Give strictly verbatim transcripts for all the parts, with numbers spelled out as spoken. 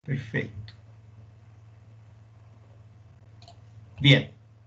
Perfecto. Bien.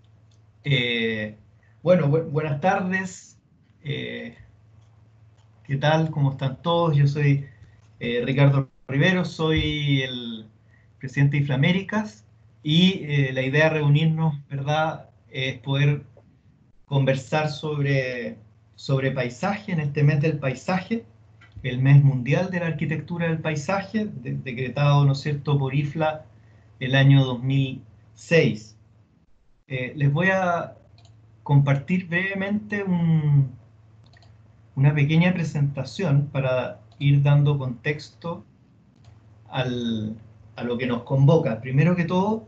Eh, bueno, bu buenas tardes. Eh, ¿Qué tal? ¿Cómo están todos? Yo soy eh, Ricardo Rivero, soy el presidente de Iflaméricas y eh, la idea de reunirnos, ¿verdad?, es poder conversar sobre, sobre paisaje en este mes del paisaje, el mes mundial de la arquitectura del paisaje, de, decretado, ¿no es cierto?, por IFLA el año dos mil seis. Eh, les voy a compartir brevemente un, una pequeña presentación para ir dando contexto al, a lo que nos convoca. Primero que todo,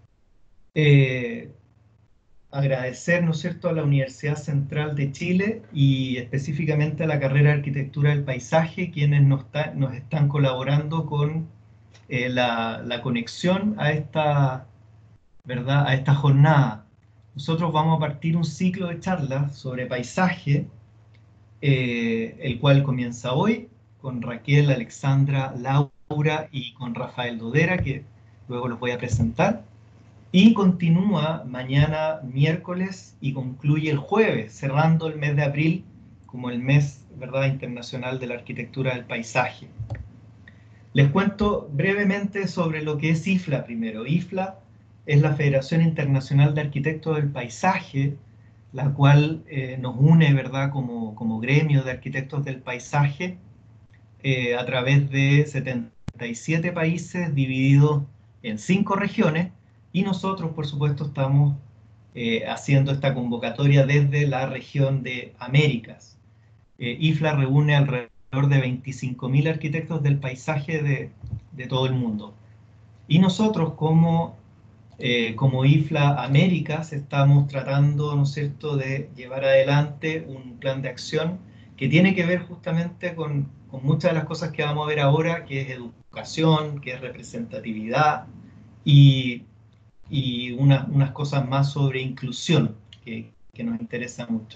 eh, agradecer, ¿no es cierto?, a la Universidad Central de Chile y específicamente a la carrera de Arquitectura del Paisaje, quienes nos, ta, nos están colaborando con eh, la, la conexión a esta, ¿verdad?, a esta jornada. Nosotros vamos a partir un ciclo de charlas sobre paisaje, eh, el cual comienza hoy con Raquel, Alexandra, Laura y con Rafael Dodera, que luego los voy a presentar. Y continúa mañana miércoles y concluye el jueves, cerrando el mes de abril como el mes, ¿verdad?, internacional de la arquitectura del paisaje. Les cuento brevemente sobre lo que es IFLA primero. IFLA es la Federación Internacional de Arquitectos del Paisaje, la cual eh, nos une, ¿verdad?, como, como gremio de arquitectos del paisaje eh, a través de setenta y siete países divididos en cinco regiones, y nosotros, por supuesto, estamos eh, haciendo esta convocatoria desde la región de Américas. Eh, IFLA reúne alrededor de veinticinco mil arquitectos del paisaje de, de todo el mundo. Y nosotros como, eh, como IFLA Américas estamos tratando, ¿no es cierto?, de llevar adelante un plan de acción que tiene que ver justamente con, con muchas de las cosas que vamos a ver ahora, que es educación, que es representatividad y, y una, unas cosas más sobre inclusión, que, que nos interesa mucho.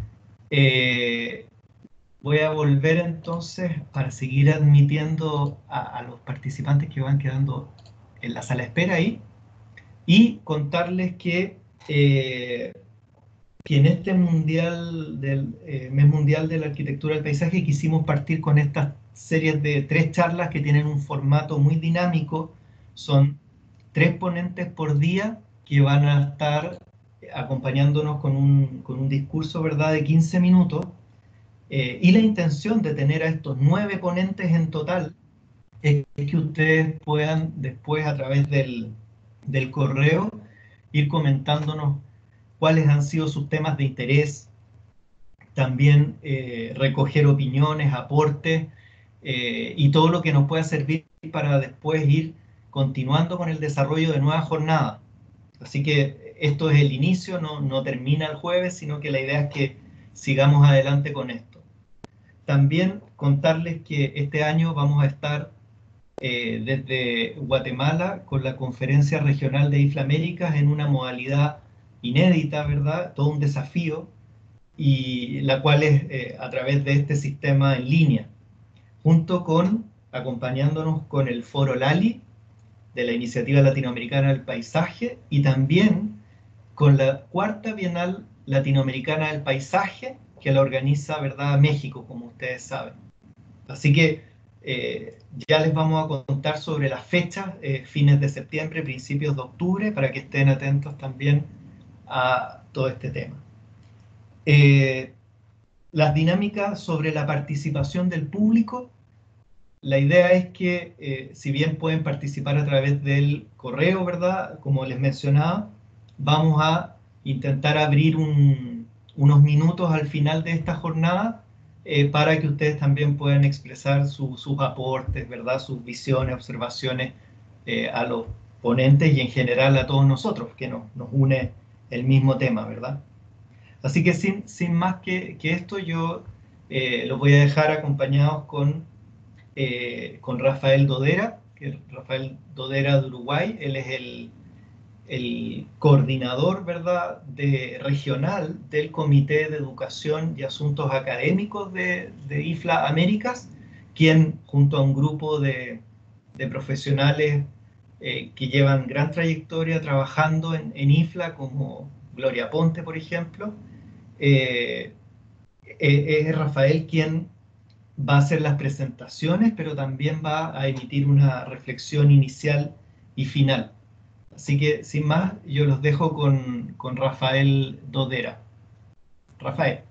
Eh, Voy a volver entonces para seguir admitiendo a, a los participantes que van quedando en la sala de espera ahí y contarles que, eh, que en este mundial del eh, mes mundial de la arquitectura del paisaje quisimos partir con estas series de tres charlas que tienen un formato muy dinámico. Son tres ponentes por día que van a estar acompañándonos con un, con un discurso, ¿verdad?, de quince minutos. Eh, y la intención de tener a estos nueve ponentes en total es que ustedes puedan después a través del, del correo ir comentándonos cuáles han sido sus temas de interés, también eh, recoger opiniones, aportes eh, y todo lo que nos pueda servir para después ir continuando con el desarrollo de nuevas jornadas. Así que esto es el inicio, no, no termina el jueves, sino que la idea es que sigamos adelante con esto. También contarles que este año vamos a estar eh, desde Guatemala con la conferencia regional de Iflaméricas en una modalidad inédita, ¿verdad? Todo un desafío, y la cual es eh, a través de este sistema en línea, junto con, acompañándonos con el Foro Lali de la Iniciativa Latinoamericana del Paisaje y también con la Cuarta Bienal Latinoamericana del Paisaje, que la organiza, ¿verdad?, México, como ustedes saben. Así que eh, ya les vamos a contar sobre las fechas, eh, fines de septiembre, principios de octubre, para que estén atentos también a todo este tema. Eh, las dinámicas sobre la participación del público. La idea es que, eh, si bien pueden participar a través del correo, ¿verdad?, como les mencionaba, vamos a intentar abrir un, unos minutos al final de esta jornada eh, para que ustedes también puedan expresar su, sus aportes, ¿verdad?, sus visiones, observaciones eh, a los ponentes y en general a todos nosotros, que nos, nos une el mismo tema, ¿verdad? Así que sin, sin más que, que esto, yo eh, los voy a dejar acompañados con Eh, con Rafael Dodera, que es Rafael Dodera de Uruguay. Él es el, el coordinador, ¿verdad?, de, regional del Comité de Educación y Asuntos Académicos de, de IFLA Américas, quien junto a un grupo de, de profesionales eh, que llevan gran trayectoria trabajando en, en I F L A, como Gloria Ponte, por ejemplo. Eh, eh, es Rafael quien va a hacer las presentaciones, pero también va a emitir una reflexión inicial y final. Así que, sin más, yo los dejo con, con Rafael Dodera. Rafael.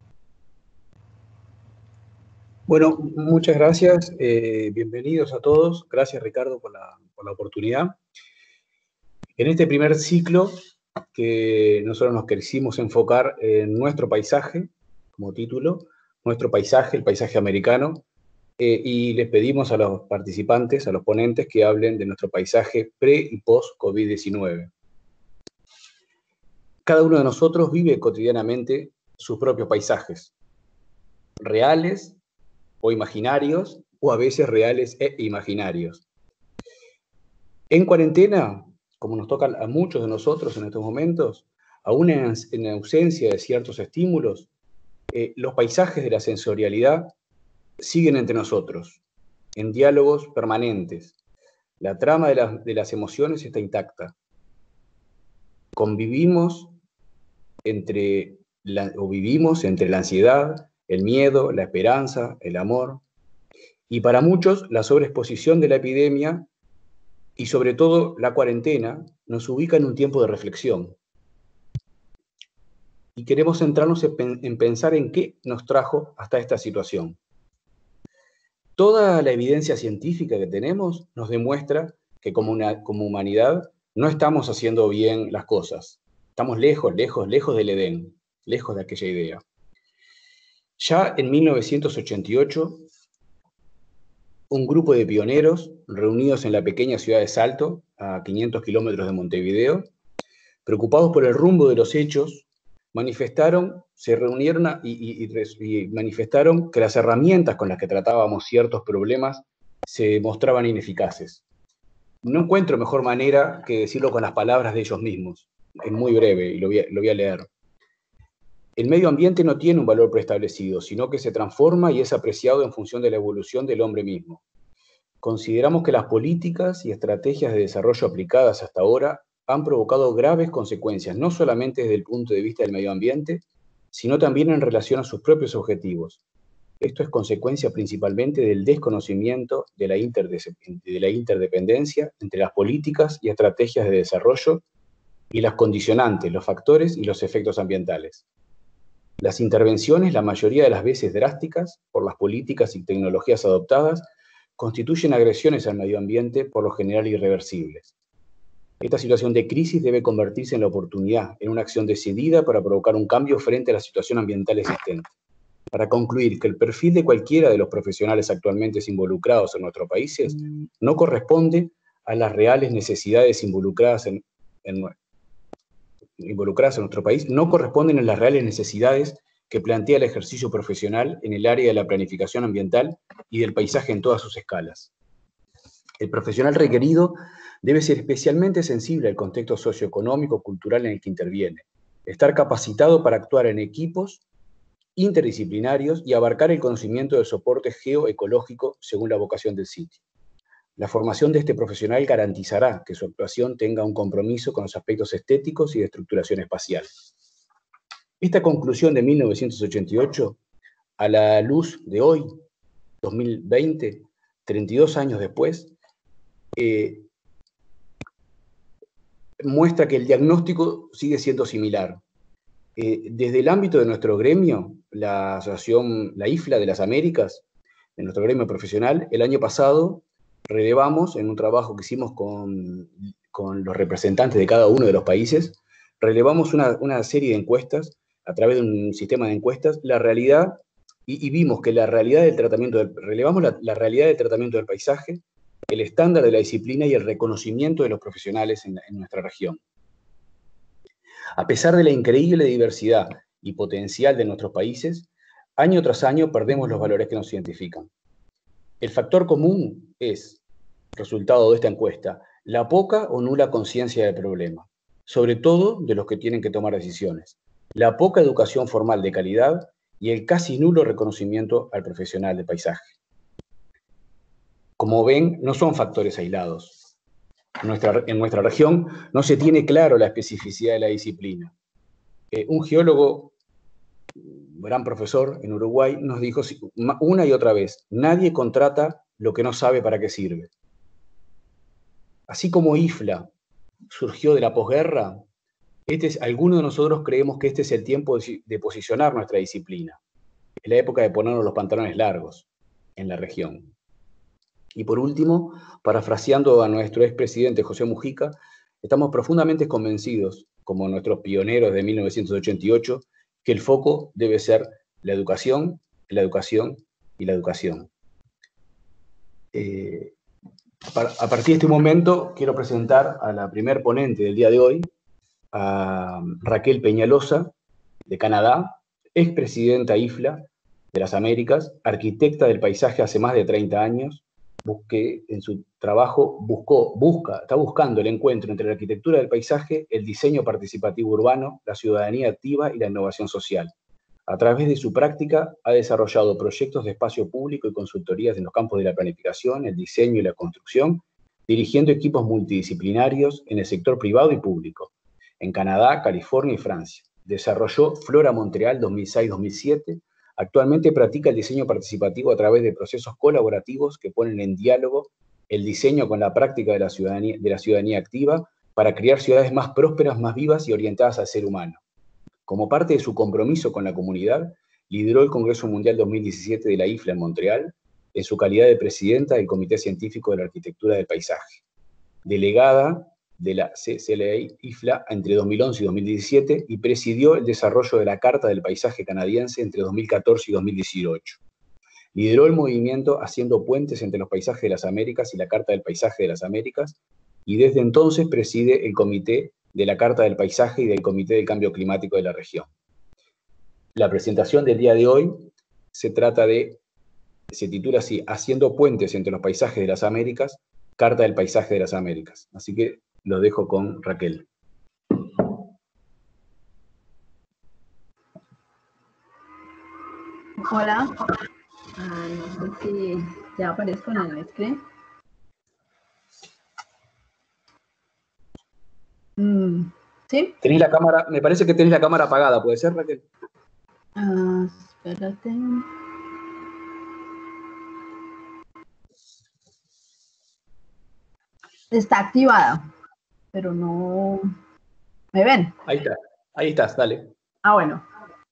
Bueno, muchas gracias. Eh, bienvenidos a todos. Gracias, Ricardo, por la, por la oportunidad. En este primer ciclo, que nosotros nos quisimos enfocar en nuestro paisaje, como título, nuestro paisaje, el paisaje americano, eh, y les pedimos a los participantes, a los ponentes, que hablen de nuestro paisaje pre y post COVID diecinueve. Cada uno de nosotros vive cotidianamente sus propios paisajes, reales o imaginarios, o a veces reales e imaginarios. En cuarentena, como nos toca a muchos de nosotros en estos momentos, aún en, en ausencia de ciertos estímulos, eh, los paisajes de la sensorialidad siguen entre nosotros, en diálogos permanentes. La trama de, la, de las emociones está intacta. Convivimos entre la, o vivimos entre la ansiedad, el miedo, la esperanza, el amor. Y para muchos, la sobreexposición de la epidemia y sobre todo la cuarentena nos ubica en un tiempo de reflexión. Y queremos centrarnos en pensar en qué nos trajo hasta esta situación. Toda la evidencia científica que tenemos nos demuestra que como, una, como humanidad no estamos haciendo bien las cosas. Estamos lejos, lejos, lejos del Edén, lejos de aquella idea. Ya en mil novecientos ochenta y ocho, un grupo de pioneros reunidos en la pequeña ciudad de Salto, a quinientos kilómetros de Montevideo, preocupados por el rumbo de los hechos, manifestaron, se reunieron y, y, y manifestaron que las herramientas con las que tratábamos ciertos problemas se mostraban ineficaces. No encuentro mejor manera que decirlo con las palabras de ellos mismos. Es muy breve y lo voy a, lo voy a leer. El medio ambiente no tiene un valor preestablecido, sino que se transforma y es apreciado en función de la evolución del hombre mismo. Consideramos que las políticas y estrategias de desarrollo aplicadas hasta ahora han provocado graves consecuencias, no solamente desde el punto de vista del medio ambiente, sino también en relación a sus propios objetivos. Esto es consecuencia principalmente del desconocimiento de la, de la interdependencia entre las políticas y estrategias de desarrollo y las condicionantes, los factores y los efectos ambientales. Las intervenciones, la mayoría de las veces drásticas, por las políticas y tecnologías adoptadas, constituyen agresiones al medio ambiente, por lo general irreversibles. Esta situación de crisis debe convertirse en la oportunidad, en una acción decidida para provocar un cambio frente a la situación ambiental existente. Para concluir que el perfil de cualquiera de los profesionales actualmente involucrados en nuestros países no corresponde a las reales necesidades involucradas en, en, involucradas en nuestro país, no corresponden a las reales necesidades que plantea el ejercicio profesional en el área de la planificación ambiental y del paisaje en todas sus escalas. El profesional requerido debe ser especialmente sensible al contexto socioeconómico, cultural en el que interviene, estar capacitado para actuar en equipos interdisciplinarios y abarcar el conocimiento del soporte geoecológico según la vocación del sitio. La formación de este profesional garantizará que su actuación tenga un compromiso con los aspectos estéticos y de estructuración espacial. Esta conclusión de mil novecientos ochenta y ocho, a la luz de hoy, dos mil veinte, treinta y dos años después, eh, muestra que el diagnóstico sigue siendo similar. Eh, desde el ámbito de nuestro gremio, la asociación, la I F L A de las Américas, de nuestro gremio profesional, el año pasado relevamos, en un trabajo que hicimos con, con los representantes de cada uno de los países, relevamos una, una serie de encuestas, a través de un sistema de encuestas, la realidad, y, y vimos que la realidad del tratamiento, del, relevamos la, la realidad del tratamiento del paisaje, el estándar de la disciplina y el reconocimiento de los profesionales en, en nuestra región. A pesar de la increíble diversidad y potencial de nuestros países, año tras año perdemos los valores que nos identifican. El factor común es, resultado de esta encuesta, la poca o nula conciencia del problema, sobre todo de los que tienen que tomar decisiones, la poca educación formal de calidad y el casi nulo reconocimiento al profesional de paisaje. como ven, no son factores aislados. En nuestra, en nuestra región no se tiene claro la especificidad de la disciplina. Eh, un geólogo, un gran profesor en Uruguay, nos dijo una y otra vez, nadie contrata lo que no sabe para qué sirve. Así como IFLA surgió de la posguerra, este es, algunos de nosotros creemos que este es el tiempo de, de posicionar nuestra disciplina. Es la época de ponernos los pantalones largos en la región. Y por último, parafraseando a nuestro expresidente José Mujica, estamos profundamente convencidos, como nuestros pioneros de mil novecientos ochenta y ocho, que el foco debe ser la educación, la educación y la educación. Eh, a partir de este momento quiero presentar a la primer ponente del día de hoy, a Raquel Peñalosa, de Canadá, expresidenta IFLA de las Américas, arquitecta del paisaje hace más de treinta años, que en su trabajo buscó, busca, está buscando el encuentro entre la arquitectura del paisaje, el diseño participativo urbano, la ciudadanía activa y la innovación social. A través de su práctica ha desarrollado proyectos de espacio público y consultorías en los campos de la planificación, el diseño y la construcción, dirigiendo equipos multidisciplinarios en el sector privado y público, en Canadá, California y Francia. Desarrolló Flora Montreal dos mil seis dos mil siete. Actualmente practica el diseño participativo a través de procesos colaborativos que ponen en diálogo el diseño con la práctica de la ciudadanía, de la ciudadanía activa para crear ciudades más prósperas, más vivas y orientadas al ser humano. Como parte de su compromiso con la comunidad, lideró el Congreso Mundial dos mil diecisiete de la IFLA en Montreal, en su calidad de presidenta del Comité Científico de la Arquitectura del Paisaje. Delegada de la C C L A IFLA entre dos mil once y dos mil diecisiete y presidió el desarrollo de la Carta del Paisaje Canadiense entre dos mil catorce y dos mil dieciocho. Lideró el movimiento Haciendo Puentes entre los Paisajes de las Américas y la Carta del Paisaje de las Américas, y desde entonces preside el Comité de la Carta del Paisaje y del Comité del Cambio Climático de la región. La presentación del día de hoy se trata de, se titula así, Haciendo Puentes entre los Paisajes de las Américas, Carta del Paisaje de las Américas. Así que lo dejo con Raquel. Hola, ah, no sé si ya aparezco en el screen. Mm, ¿sí? Tenés la cámara, me parece que tenés la cámara apagada, ¿puede ser, Raquel? Ah, espérate. Está activada, pero no... ¿Me ven? Ahí está, ahí estás, dale. Ah, bueno.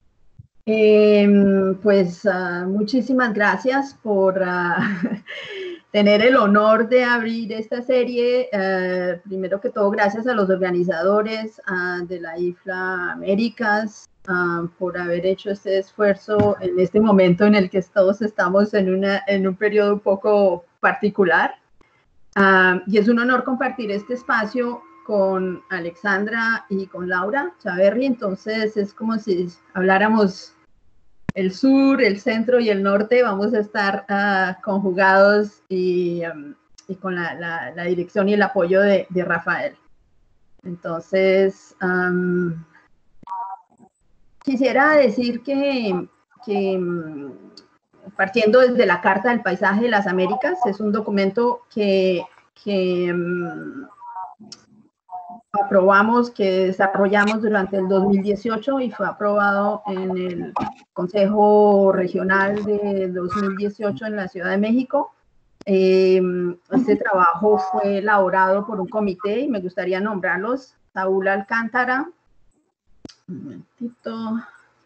Eh, pues uh, muchísimas gracias por uh, tener el honor de abrir esta serie. Uh, primero que todo, gracias a los organizadores uh, de la IFLA Américas uh, por haber hecho este esfuerzo en este momento en el que todos estamos en, una, en un periodo un poco particular. Uh, y es un honor compartir este espacio con Alexandra y con Laura Chaverri. Entonces es como si habláramos el sur, el centro y el norte. Vamos a estar uh, conjugados y, um, y con la, la, la dirección y el apoyo de, de Rafael. Entonces, um, quisiera decir que, que partiendo desde la Carta del Paisaje de las Américas, es un documento que, que um, aprobamos, que desarrollamos durante el dos mil dieciocho y fue aprobado en el Consejo Regional de dos mil dieciocho en la Ciudad de México. Eh, este trabajo fue elaborado por un comité y me gustaría nombrarlos: Saúl Alcántara, un momentito,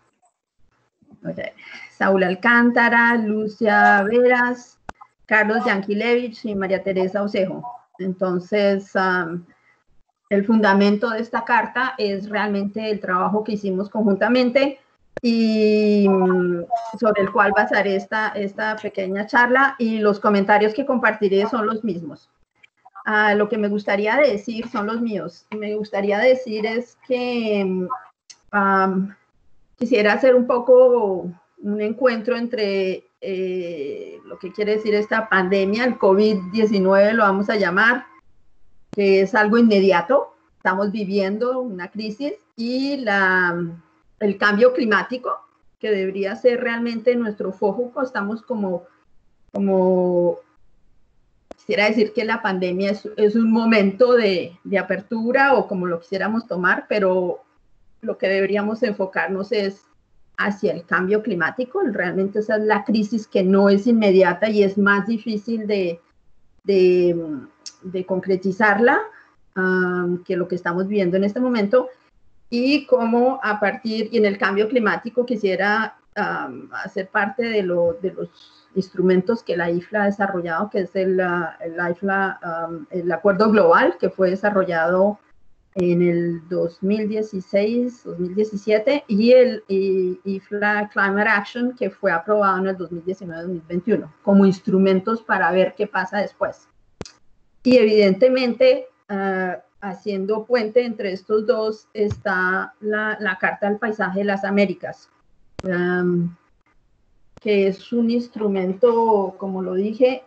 okay. Saúl Alcántara, Lucia Veras, Carlos Yanquilevich y María Teresa Osejo. Entonces, um, el fundamento de esta carta es realmente el trabajo que hicimos conjuntamente y sobre el cual basaré esta, esta pequeña charla, y los comentarios que compartiré son los mismos. Uh, lo que me gustaría decir son los míos. Me gustaría decir es que um, quisiera hacer un poco un encuentro entre eh, lo que quiere decir esta pandemia, el COVID diecinueve lo vamos a llamar, que es algo inmediato, estamos viviendo una crisis, y la, el cambio climático, que debería ser realmente nuestro foco. Estamos como, como quisiera decir que la pandemia es, es un momento de, de apertura o como lo quisiéramos tomar, pero lo que deberíamos enfocarnos es hacia el cambio climático. Realmente esa es la crisis que no es inmediata y es más difícil de, de, de concretizarla um, que lo que estamos viviendo en este momento, y cómo a partir, y en el cambio climático quisiera um, hacer parte de, lo, de los instrumentos que la I F L A ha desarrollado, que es el, el, I F L A, um, el Acuerdo Global, que fue desarrollado en el dos mil dieciséis, dos mil diecisiete, y el I F L A Climate Action, que fue aprobado en el dos mil diecinueve, dos mil veintiuno, como instrumentos para ver qué pasa después. Y evidentemente, uh, haciendo puente entre estos dos, está la, la Carta del Paisaje de las Américas, um, que es un instrumento, como lo dije,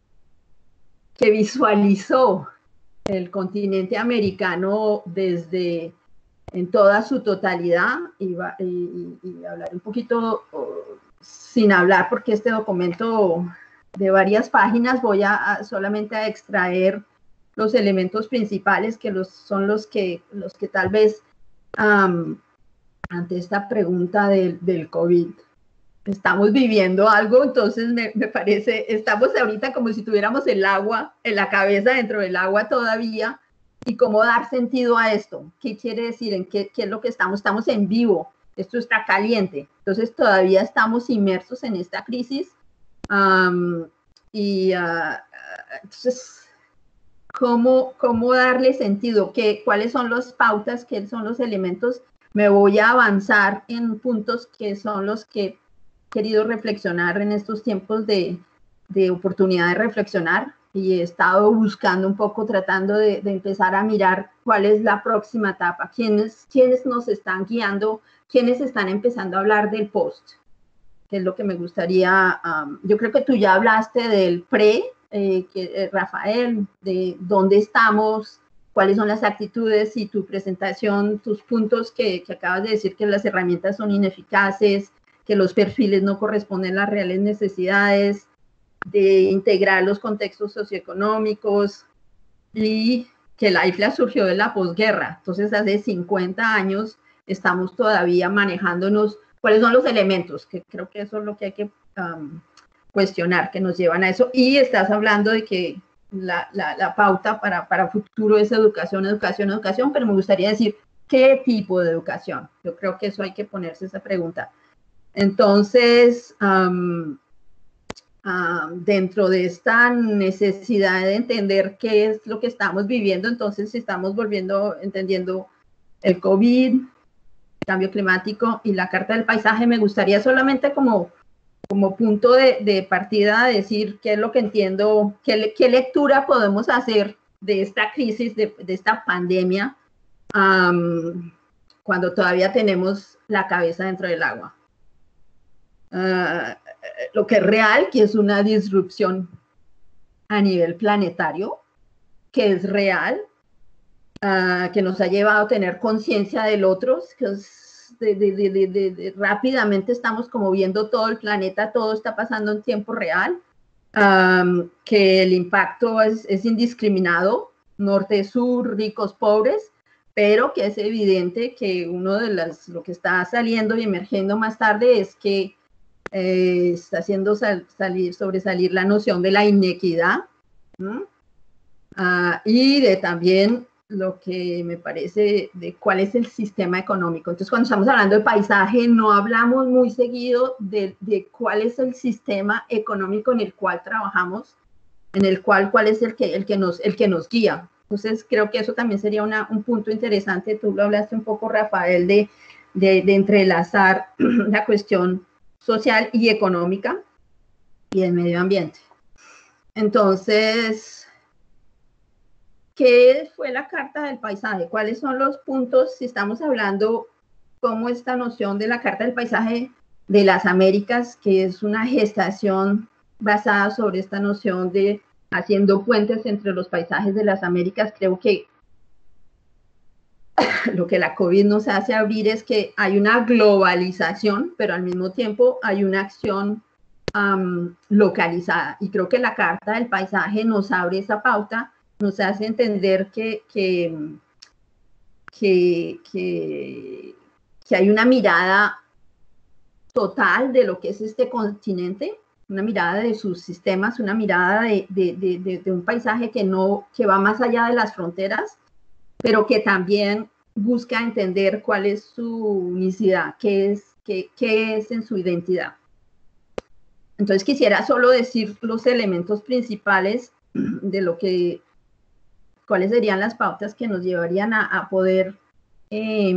que visualizó el continente americano desde en toda su totalidad, y, va, y, y, y hablar un poquito uh, sin hablar, porque este documento de varias páginas voy a, a solamente a extraer los elementos principales, que los, son los que, los que tal vez um, ante esta pregunta del, del COVID estamos viviendo algo. Entonces me, me parece, estamos ahorita como si tuviéramos el agua en la cabeza, dentro del agua todavía, y cómo dar sentido a esto. ¿Qué quiere decir? ¿En qué, qué es lo que estamos? Estamos en vivo, esto está caliente, entonces todavía estamos inmersos en esta crisis, um, y uh, entonces, ¿cómo, cómo darle sentido? ¿Qué, ¿Cuáles son las pautas? ¿Qué son los elementos? Me voy a avanzar en puntos que son los que querido reflexionar en estos tiempos de, de oportunidad de reflexionar, y he estado buscando un poco, tratando de, de empezar a mirar cuál es la próxima etapa, quiénes, quiénes nos están guiando, quiénes están empezando a hablar del post, que es lo que me gustaría. Um, yo creo que tú ya hablaste del pre, eh, que, eh, Rafael, de dónde estamos, cuáles son las actitudes, y tu presentación, tus puntos que, que acabas de decir, que las herramientas son ineficaces, que los perfiles no corresponden a las reales necesidades, de integrar los contextos socioeconómicos, y que la I F L A surgió de la posguerra. Entonces, hace cincuenta años estamos todavía manejándonos. ¿Cuáles son los elementos? Que creo que eso es lo que hay que um, cuestionar, que nos llevan a eso. Y estás hablando de que la, la, la pauta para, para futuro es educación, educación, educación, pero me gustaría decir, ¿qué tipo de educación? Yo creo que eso hay que ponerse esa pregunta. Entonces, um, um, dentro de esta necesidad de entender qué es lo que estamos viviendo, entonces estamos volviendo, entendiendo el COVID, el cambio climático y la Carta del Paisaje. Me gustaría solamente como, como punto de, de partida decir qué es lo que entiendo, qué, qué lectura podemos hacer de esta crisis, de, de esta pandemia, um, cuando todavía tenemos la cabeza dentro del agua. Uh, lo que es real, que es una disrupción a nivel planetario, que es real, uh, que nos ha llevado a tener conciencia del otro, que es de, de, de, de, de, de, rápidamente estamos como viendo todo el planeta, todo está pasando en tiempo real, um, que el impacto es, es indiscriminado, norte-sur, ricos, pobres, pero que es evidente que uno de las, lo que está saliendo y emergiendo más tarde es que Eh, está haciendo sal, salir, sobresalir la noción de la inequidad, ¿no? Uh, y de también lo que me parece de cuál es el sistema económico. Entonces, cuando estamos hablando de paisaje, no hablamos muy seguido de, de cuál es el sistema económico en el cual trabajamos, en el cual, cuál es el que, el que, nos, el que nos guía. Entonces, creo que eso también sería una, un punto interesante. Tú lo hablaste un poco, Rafael, de, de, de entrelazar la cuestión social y económica y el medio ambiente. Entonces, ¿qué fue la Carta del Paisaje? ¿Cuáles son los puntos, si estamos hablando, cómo esta noción de la Carta del Paisaje de las Américas, que es una gestación basada sobre esta noción de haciendo puentes entre los paisajes de las Américas? Creo que lo que la COVID nos hace abrir es que hay una globalización, pero al mismo tiempo hay una acción um, localizada. Y creo que la Carta del Paisaje nos abre esa pauta, nos hace entender que, que, que, que, que hay una mirada total de lo que es este continente, una mirada de sus sistemas, una mirada de, de, de, de, de un paisaje que, no, que va más allá de las fronteras, pero que también busca entender cuál es su unicidad, qué es, qué, qué es en su identidad. Entonces quisiera solo decir los elementos principales de lo que, cuáles serían las pautas que nos llevarían a, a poder eh,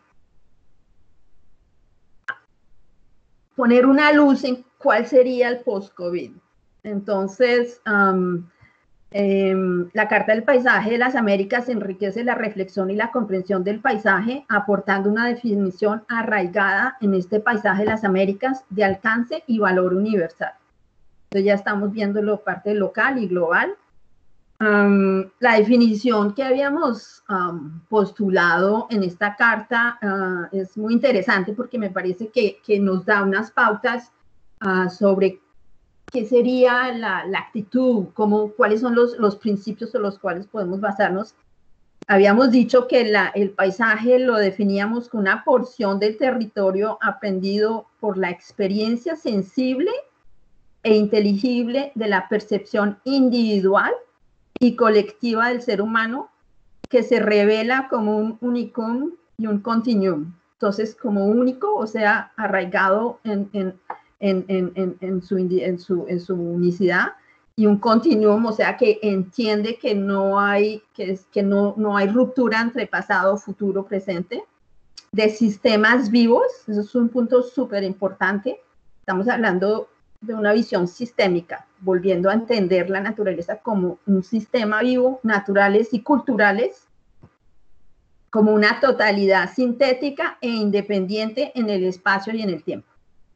poner una luz en cuál sería el post-COVID. Entonces, um, eh, la Carta del Paisaje de las Américas enriquece la reflexión y la comprensión del paisaje, aportando una definición arraigada en este paisaje de las Américas de alcance y valor universal. Entonces ya estamos viendo la parte local y global. Um, la definición que habíamos um, postulado en esta carta uh, es muy interesante porque me parece que, que nos da unas pautas uh, sobre qué sería la, la actitud, cómo, cuáles son los, los principios en los cuales podemos basarnos. Habíamos dicho que la, el paisaje lo definíamos como una porción del territorio aprendido por la experiencia sensible e inteligible de la percepción individual y colectiva del ser humano, que se revela como un unicum y un continuum. Entonces, como único, o sea, arraigado en, en, en, en, en, su, en, su, en su unicidad, y un continuum, o sea, que entiende que no hay, que es, que no, no hay ruptura entre pasado, futuro, presente, de sistemas vivos. Eso es un punto súper importante. Estamos hablando de una visión sistémica, volviendo a entender la naturaleza como un sistema vivo, naturales y culturales, como una totalidad sintética e independiente en el espacio y en el tiempo.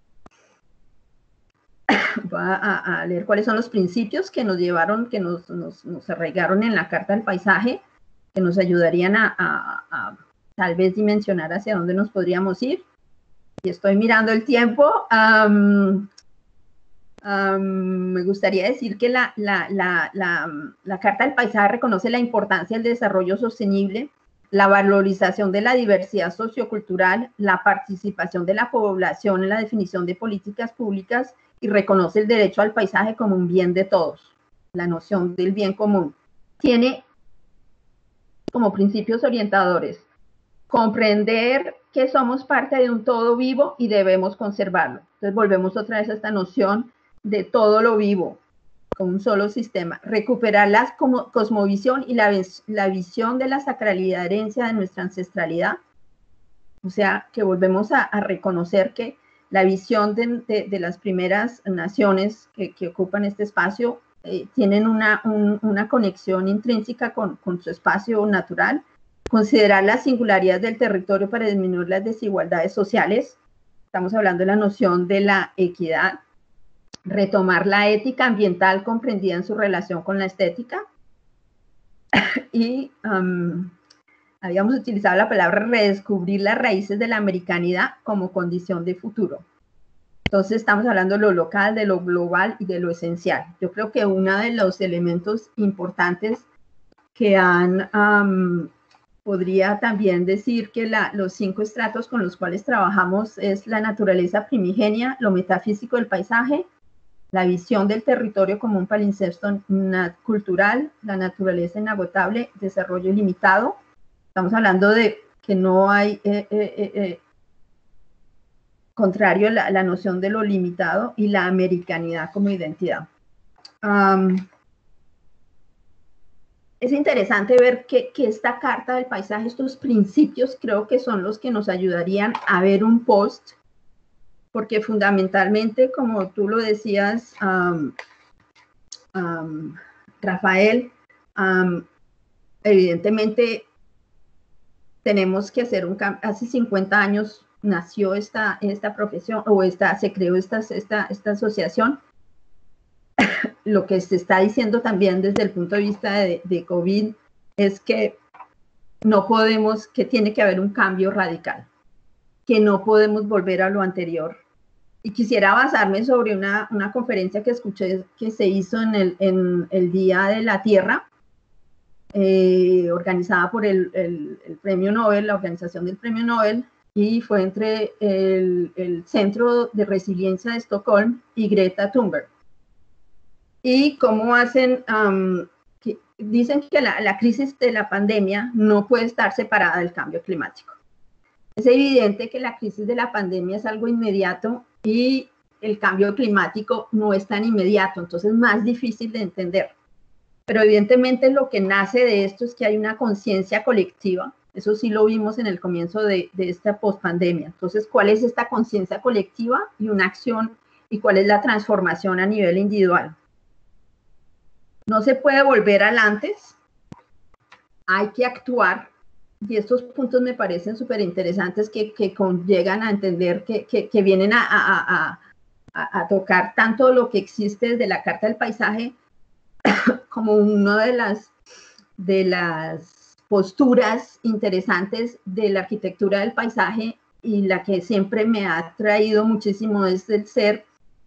Voy a, a leer cuáles son los principios que nos llevaron, que nos, nos, nos arraigaron en la Carta del Paisaje, que nos ayudarían a, a, a tal vez dimensionar hacia dónde nos podríamos ir. Y estoy mirando el tiempo. Um, Um, me gustaría decir que la, la, la, la, la Carta del Paisaje reconoce la importancia del desarrollo sostenible, la valorización de la diversidad sociocultural, la participación de la población en la definición de políticas públicas y reconoce el derecho al paisaje como un bien de todos, la noción del bien común. Tiene como principios orientadores comprender que somos parte de un todo vivo y debemos conservarlo. Entonces volvemos otra vez a esta noción de todo lo vivo, como un solo sistema. Recuperar la cosmovisión y la, la visión de la sacralidad, herencia de nuestra ancestralidad. O sea, que volvemos a, a reconocer que la visión de, de, de las primeras naciones que, que ocupan este espacio eh, tienen una, un, una conexión intrínseca con, con su espacio natural. Considerar la singularidad del territorio para disminuir las desigualdades sociales. Estamos hablando de la noción de la equidad. Retomar la ética ambiental comprendida en su relación con la estética. Y um, habíamos utilizado la palabra redescubrir las raíces de la americanidad como condición de futuro. Entonces estamos hablando de lo local, de lo global y de lo esencial. Yo creo que uno de los elementos importantes que han, um, podría también decir que la, los cinco estratos con los cuales trabajamos es la naturaleza primigenia, lo metafísico del paisaje, la visión del territorio como un palimpsesto cultural, la naturaleza inagotable, desarrollo ilimitado. Estamos hablando de que no hay, eh, eh, eh, contrario a la, la noción de lo limitado, y la americanidad como identidad. Um, es interesante ver que, que esta Carta del Paisaje, estos principios, creo que son los que nos ayudarían a ver un post, porque fundamentalmente, como tú lo decías, um, um, Rafael, um, evidentemente tenemos que hacer un cambio. Hace cincuenta años nació esta, esta profesión, o esta, se creó esta, esta, esta asociación. Lo que se está diciendo también desde el punto de vista de, de COVID es que no podemos, que tiene que haber un cambio radical, que no podemos volver a lo anterior, y quisiera basarme sobre una, una conferencia que escuché que se hizo en el, en el Día de la Tierra, eh, organizada por el, el, el Premio Nobel, la organización del Premio Nobel, y fue entre el, el Centro de Resiliencia de Estocolmo y Greta Thunberg. Y cómo hacen, um, que, dicen que la, la crisis de la pandemia no puede estar separada del cambio climático. Es evidente que la crisis de la pandemia es algo inmediato y el cambio climático no es tan inmediato, entonces es más difícil de entender. Pero evidentemente lo que nace de esto es que hay una conciencia colectiva. Eso sí lo vimos en el comienzo de, de esta pospandemia. Entonces, ¿cuál es esta conciencia colectiva y una acción? ¿Y cuál es la transformación a nivel individual? No se puede volver al antes. Hay que actuar. Y estos puntos me parecen súper interesantes que, que llegan a entender, que, que, que vienen a, a, a, a tocar tanto lo que existe desde la Carta del Paisaje como una de las, de las posturas interesantes de la arquitectura del paisaje, y la que siempre me ha traído muchísimo es el ser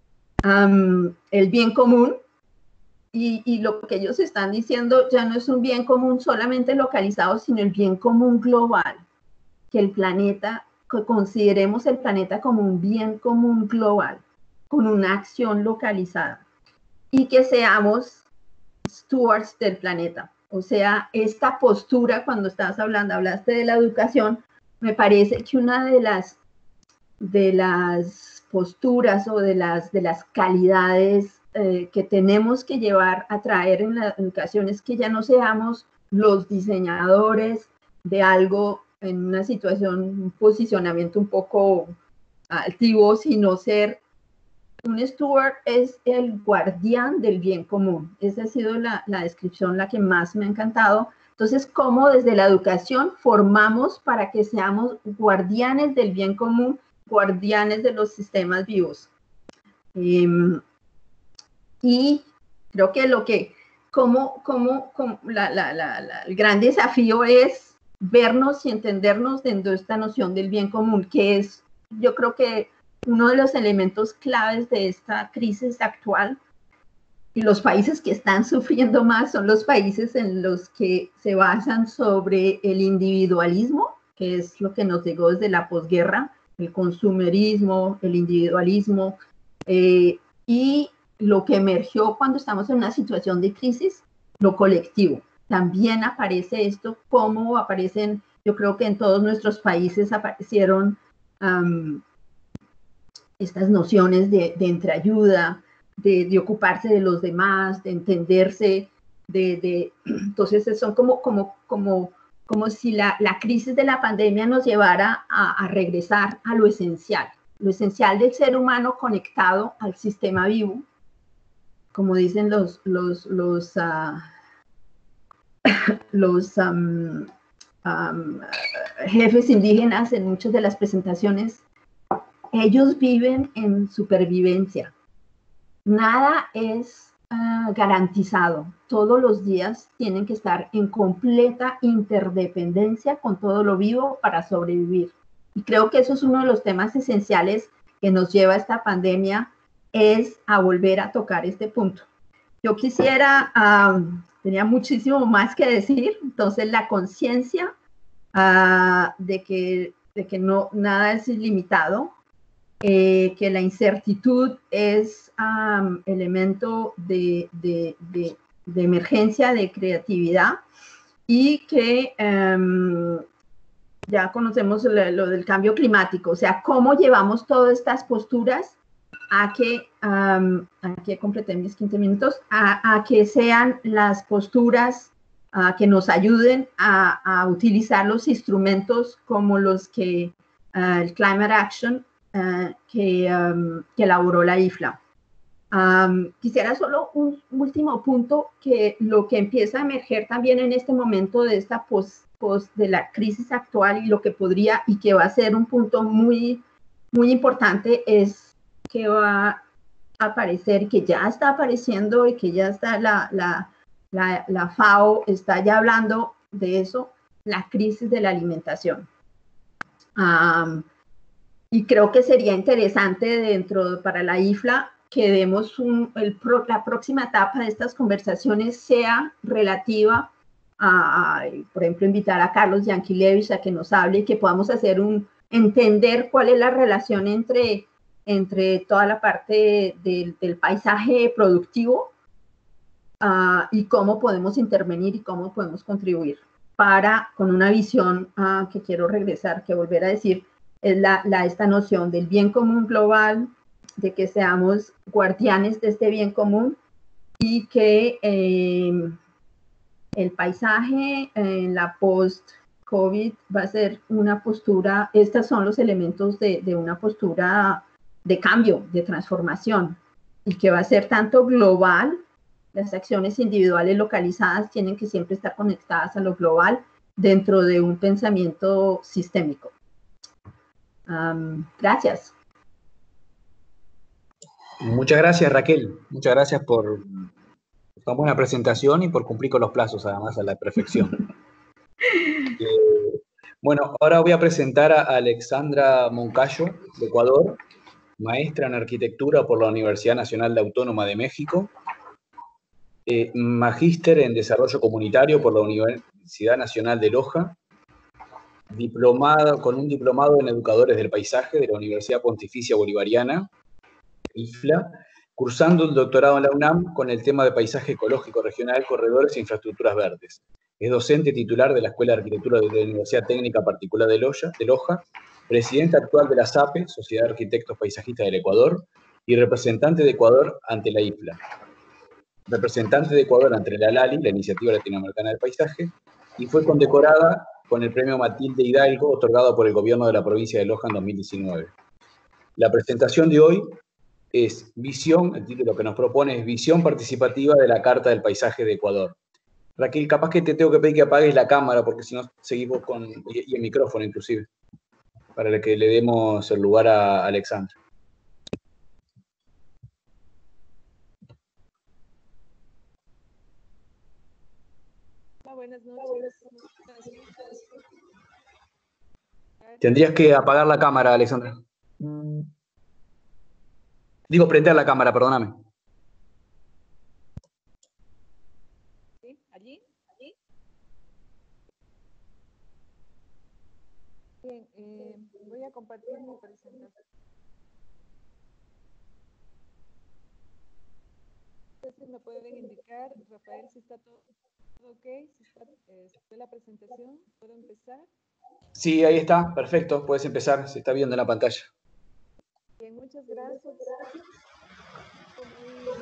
um, el bien común, y, y lo que ellos están diciendo ya no es un bien común solamente localizado, sino el bien común global, que el planeta, que consideremos el planeta como un bien común global, con una acción localizada, y que seamos stewards del planeta. O sea, esta postura, cuando estabas hablando, hablaste de la educación, me parece que una de las, de las posturas o de las, de las calidades eh, que tenemos que llevar a traer en la educación es que ya no seamos los diseñadores de algo en una situación, un posicionamiento un poco altivo, sino ser un steward es el guardián del bien común. Esa ha sido la, la descripción, la que más me ha encantado. Entonces, cómo desde la educación formamos para que seamos guardianes del bien común, guardianes de los sistemas vivos. Eh, y creo que lo que, como, como, como la, la, la, la, el gran desafío es vernos y entendernos dentro de esta noción del bien común, que es, yo creo que uno de los elementos claves de esta crisis actual, y los países que están sufriendo más son los países en los que se basan sobre el individualismo, que es lo que nos llegó desde la posguerra, el consumerismo, el individualismo, eh, y lo que emergió cuando estamos en una situación de crisis, lo colectivo. También aparece esto, como aparecen, yo creo que en todos nuestros países aparecieron um, estas nociones de, de entreayuda, de, de ocuparse de los demás, de entenderse, de, de entonces son como, como, como, como si la, la crisis de la pandemia nos llevara a, a regresar a lo esencial, lo esencial del ser humano conectado al sistema vivo, como dicen los, los, los, uh, los um, um, jefes indígenas en muchas de las presentaciones. Ellos viven en supervivencia. Nada es uh, garantizado. Todos los días tienen que estar en completa interdependencia con todo lo vivo para sobrevivir. Y creo que eso es uno de los temas esenciales que nos lleva a esta pandemia, es a volver a tocar este punto. Yo quisiera, um, tenía muchísimo más que decir, entonces la conciencia uh, de que, de que no, nada es ilimitado, Eh, que la incertidumbre es um, elemento de, de, de, de emergencia, de creatividad, y que um, ya conocemos lo, lo del cambio climático, o sea, cómo llevamos todas estas posturas a que, um, a que completé mis quince minutos, a, a que sean las posturas uh, que nos ayuden a, a utilizar los instrumentos como los que uh, el Climate Action Uh, que, um, que elaboró la I F L A. Um, quisiera solo un último punto, que lo que empieza a emerger también en este momento de esta post, post de la crisis actual, y lo que podría y que va a ser un punto muy, muy importante, es que va a aparecer, que ya está apareciendo y que ya está la, la, la, la FAO está ya hablando de eso, la crisis de la alimentación. Um, y creo que sería interesante dentro para la I F L A que demos un, el, la próxima etapa de estas conversaciones sea relativa a, a, por ejemplo, invitar a Carlos Yankelevich a que nos hable y que podamos hacer un, entender cuál es la relación entre, entre toda la parte de, del paisaje productivo uh, y cómo podemos intervenir y cómo podemos contribuir para, con una visión uh, que quiero regresar, que volver a decir, es la, la, esta noción del bien común global, de que seamos guardianes de este bien común y que eh, el paisaje en la post-COVID va a ser una postura, estos son los elementos de, de una postura de cambio, de transformación, y que va a ser tanto global, las acciones individuales localizadas tienen que siempre estar conectadas a lo global dentro de un pensamiento sistémico. Um, gracias. Muchas gracias, Raquel. Muchas gracias por una buena presentación y por cumplir con los plazos, además, a la perfección. eh, bueno, ahora voy a presentar a Alexandra Moncayo, de Ecuador, maestra en arquitectura por la Universidad Nacional Autónoma de México, eh, magíster en desarrollo comunitario por la Universidad Nacional de Loja, diplomado, con un diplomado en educadores del paisaje de la Universidad Pontificia Bolivariana, I F L A, cursando el doctorado en la UNAM con el tema de paisaje ecológico regional, corredores e infraestructuras verdes. Es docente titular de la Escuela de Arquitectura de la Universidad Técnica Particular de Loja, de Loja, presidente actual de la S A P E, Sociedad de Arquitectos Paisajistas del Ecuador, y representante de Ecuador ante la I F L A. Representante de Ecuador ante la LALI, la Iniciativa Latinoamericana del Paisaje, y fue condecorada con el premio Matilde Hidalgo, otorgado por el gobierno de la provincia de Loja en dos mil diecinueve. La presentación de hoy es Visión, el título que nos propone es Visión Participativa de la Carta del Paisaje de Ecuador. Raquel, capaz que te tengo que pedir que apagues la cámara, porque si no seguimos con, y, y el micrófono inclusive, para que le demos el lugar a Alexandra. Buenas noches. Tendrías que apagar la cámara, Alexandra. Digo, prender la cámara, perdóname. ¿Sí? ¿Allí? ¿Allí? Bien, eh, voy a compartir mi presentación. Si me pueden indicar, Rafael, si está todo ok, si está eh, la presentación, ¿puedo empezar? Sí, ahí está, perfecto, puedes empezar, se está viendo en la pantalla. Bien, muchas gracias. Muy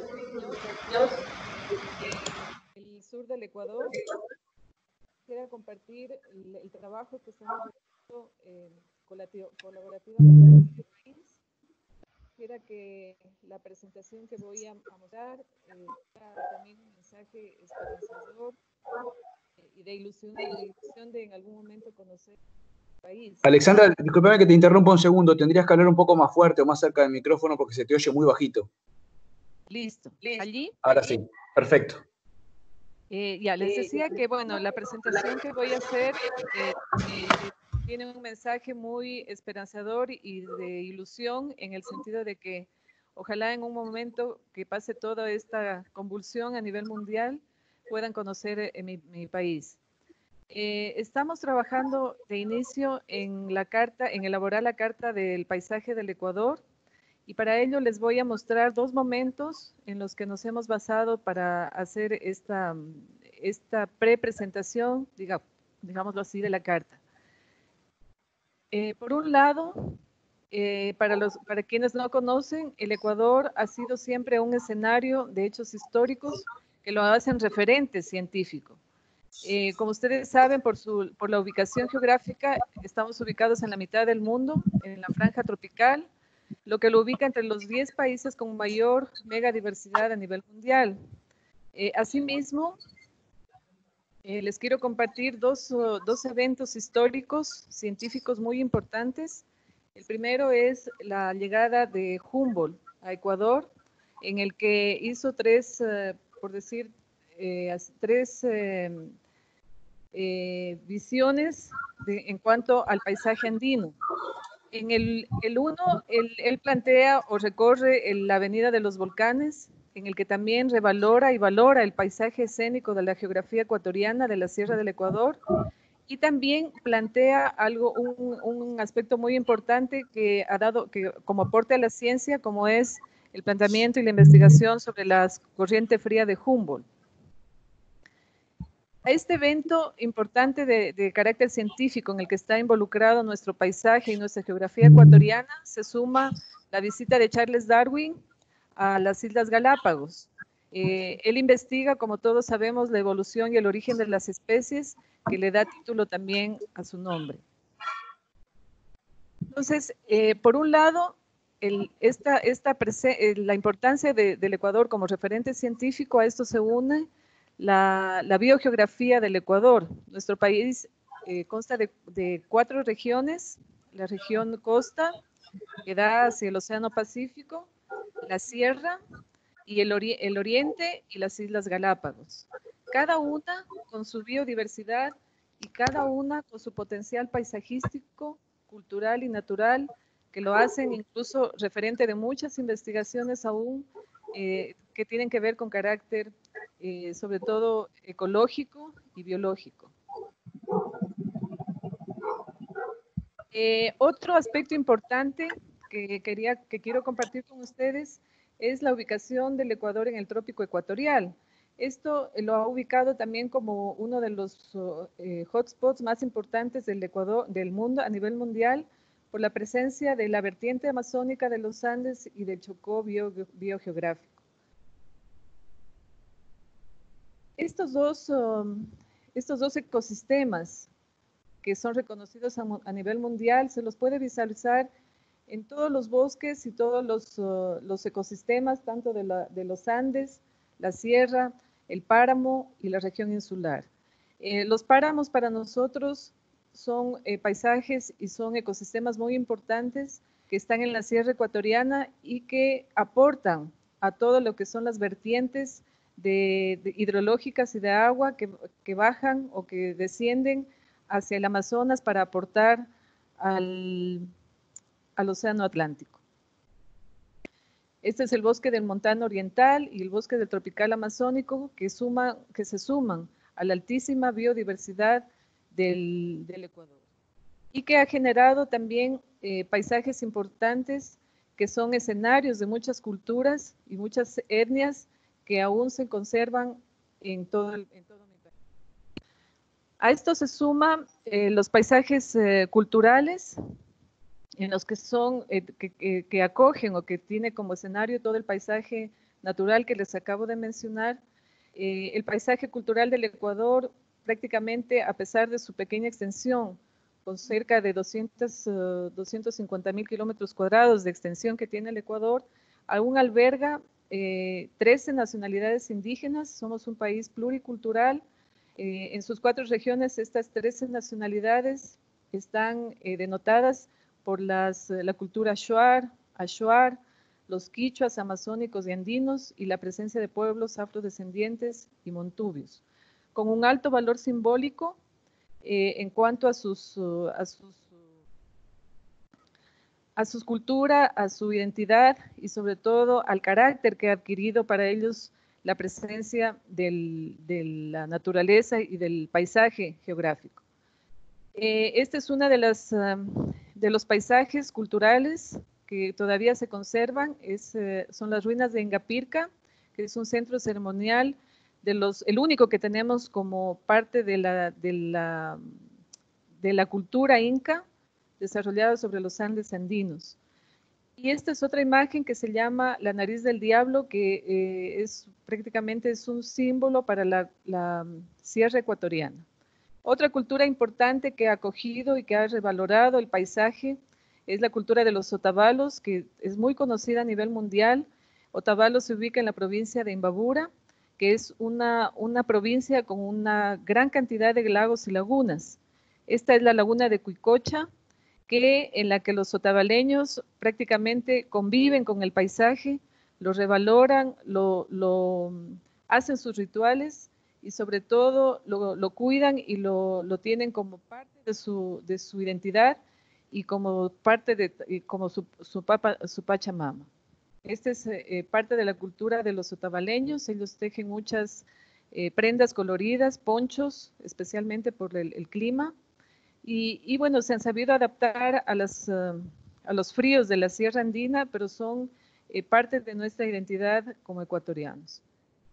el sur del Ecuador. Quisiera compartir el, el trabajo que estamos haciendo eh, colaborativamente en el país. Quisiera que la presentación que voy a, a mostrar eh, también un mensaje esperanzador eh, y de ilusión, de ilusión de en algún momento conocer el país. Alexandra, discúlpame que te interrumpa un segundo, tendrías que hablar un poco más fuerte o más cerca del micrófono porque se te oye muy bajito. Listo. ¿Allí? Ahora sí, perfecto. Eh, ya, les decía que, bueno, la presentación que voy a hacer eh, eh, tiene un mensaje muy esperanzador y de ilusión en el sentido de que ojalá en un momento que pase toda esta convulsión a nivel mundial puedan conocer eh, mi, mi país. Eh, estamos trabajando de inicio en la carta, en elaborar la Carta del Paisaje del Ecuador, y para ello les voy a mostrar dos momentos en los que nos hemos basado para hacer esta, esta pre-presentación, digamos, digámoslo así, de la carta. Eh, por un lado, eh, para, los, para quienes no conocen, el Ecuador ha sido siempre un escenario de hechos históricos que lo hacen referente científico. Eh, como ustedes saben, por, su, por la ubicación geográfica, estamos ubicados en la mitad del mundo, en la franja tropical, lo que lo ubica entre los diez países con mayor megadiversidad a nivel mundial. Eh, asimismo, eh, les quiero compartir dos, uh, dos eventos históricos, científicos muy importantes. El primero es la llegada de Humboldt a Ecuador, en el que hizo tres, uh, por decir, eh, tres eh, eh, visiones de, en cuanto al paisaje andino. En el, el uno, él, él plantea o recorre el, la Avenida de los Volcanes, en el que también revalora y valora el paisaje escénico de la geografía ecuatoriana de la Sierra del Ecuador, y también plantea algo, un, un aspecto muy importante que ha dado que, como aporte a la ciencia, como es el planteamiento y la investigación sobre la corriente fría de Humboldt. A este evento importante de, de carácter científico en el que está involucrado nuestro paisaje y nuestra geografía ecuatoriana, se suma la visita de Charles Darwin a las Islas Galápagos. Eh, él investiga, como todos sabemos, la evolución y el origen de las especies, que le da título también a su nombre. Entonces, eh, por un lado, el, esta, esta eh, la importancia de, del Ecuador como referente científico, a esto se une la, la biogeografía del Ecuador. Nuestro país eh, consta de, de cuatro regiones: la región costa, que da hacia el Océano Pacífico, la sierra, y el, ori el oriente y las Islas Galápagos. Cada una con su biodiversidad y cada una con su potencial paisajístico, cultural y natural, que lo hacen incluso referente de muchas investigaciones aún eh, que tienen que ver con carácter eh, sobre todo ecológico y biológico. Eh, otro aspecto importante que, quería, que quiero compartir con ustedes es la ubicación del Ecuador en el trópico ecuatorial. Esto lo ha ubicado también como uno de los eh, hotspots más importantes del Ecuador, del mundo, a nivel mundial, por la presencia de la vertiente amazónica de los Andes y del Chocó bio, biogeográfico. Estos dos, um, estos dos ecosistemas que son reconocidos a, a nivel mundial, se los puede visualizar en todos los bosques y todos los, uh, los ecosistemas, tanto de, la, de los Andes, la sierra, el páramo y la región insular. Eh, los páramos para nosotros son eh, paisajes y son ecosistemas muy importantes que están en la sierra ecuatoriana y que aportan a todo lo que son las vertientes de, de hidrológicas y de agua que, que bajan o que descienden hacia el Amazonas para aportar al, al Océano Atlántico. Este es el bosque del montano oriental y el bosque del tropical amazónico que, suma, que se suman a la altísima biodiversidad del, del Ecuador y que ha generado también eh, paisajes importantes que son escenarios de muchas culturas y muchas etnias que aún se conservan en todo, el, en todo mi país. A esto se suman eh, los paisajes eh, culturales, en los que son, eh, que, que, que acogen o que tiene como escenario todo el paisaje natural que les acabo de mencionar. Eh, el paisaje cultural del Ecuador, prácticamente a pesar de su pequeña extensión, con cerca de doscientos, uh, doscientos cincuenta mil kilómetros cuadrados de extensión que tiene el Ecuador, aún alberga eh, trece nacionalidades indígenas. Somos un país pluricultural. Eh, en sus cuatro regiones, estas trece nacionalidades están eh, denotadas por las, la cultura shuar, ashuar, los quichuas amazónicos y andinos y la presencia de pueblos afrodescendientes y montubios, con un alto valor simbólico eh, en cuanto a sus, uh, a sus, uh, a sus cultura, a su identidad y sobre todo al carácter que ha adquirido para ellos la presencia del, de la naturaleza y del paisaje geográfico. Eh, esta es una de las um, de los paisajes culturales que todavía se conservan, es, eh, son las ruinas de Ingapirca, que es un centro ceremonial, de los, el único que tenemos como parte de la, de la, de la cultura inca, desarrollada sobre los Andes andinos. Y esta es otra imagen que se llama la nariz del diablo, que eh, es prácticamente es un símbolo para la, la sierra ecuatoriana. Otra cultura importante que ha acogido y que ha revalorado el paisaje es la cultura de los Otavalos, que es muy conocida a nivel mundial. Otavalos se ubica en la provincia de Imbabura, que es una, una provincia con una gran cantidad de lagos y lagunas. Esta es la laguna de Cuicocha, que, en la que los otavaleños prácticamente conviven con el paisaje, lo revaloran, lo, lo hacen sus rituales y sobre todo lo, lo cuidan y lo, lo tienen como parte de su, de su identidad, y como parte de, y como su, su, papa, su Pachamama. Esta es eh, parte de la cultura de los otavaleños. Ellos tejen muchas eh, prendas coloridas, ponchos, especialmente por el, el clima. Y, y bueno, se han sabido adaptar a, las, uh, a los fríos de la Sierra Andina, pero son eh, parte de nuestra identidad como ecuatorianos.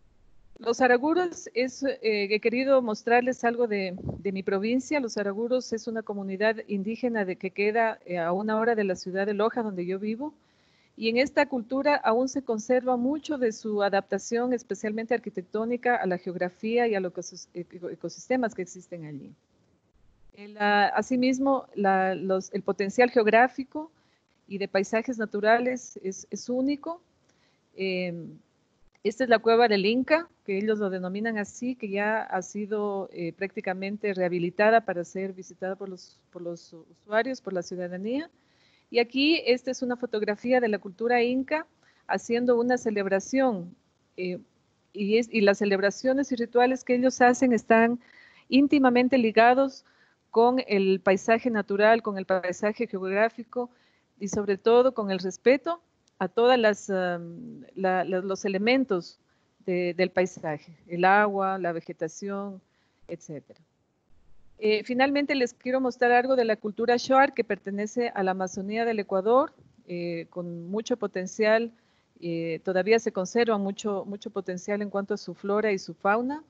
Los araguros, es, eh, he querido mostrarles algo de, de mi provincia. Los araguros es una comunidad indígena de, que queda eh, a una hora de la ciudad de Loja, donde yo vivo. Y en esta cultura aún se conserva mucho de su adaptación, especialmente arquitectónica, a la geografía y a los ecosistemas que existen allí. El, uh, asimismo, la, los, el potencial geográfico y de paisajes naturales es, es único. Eh, esta es la cueva del Inca, que ellos lo denominan así, que ya ha sido eh, prácticamente rehabilitada para ser visitada por los, por los usuarios, por la ciudadanía. Y aquí esta es una fotografía de la cultura inca haciendo una celebración. Eh, y, es, y las celebraciones y rituales que ellos hacen están íntimamente ligados con el paisaje natural, con el paisaje geográfico y sobre todo con el respeto a todos um, la, los elementos de, del paisaje, el agua, la vegetación, etcétera. Eh, finalmente les quiero mostrar algo de la cultura Shuar, que pertenece a la Amazonía del Ecuador, eh, con mucho potencial, eh, todavía se conserva mucho, mucho potencial en cuanto a su flora y su fauna.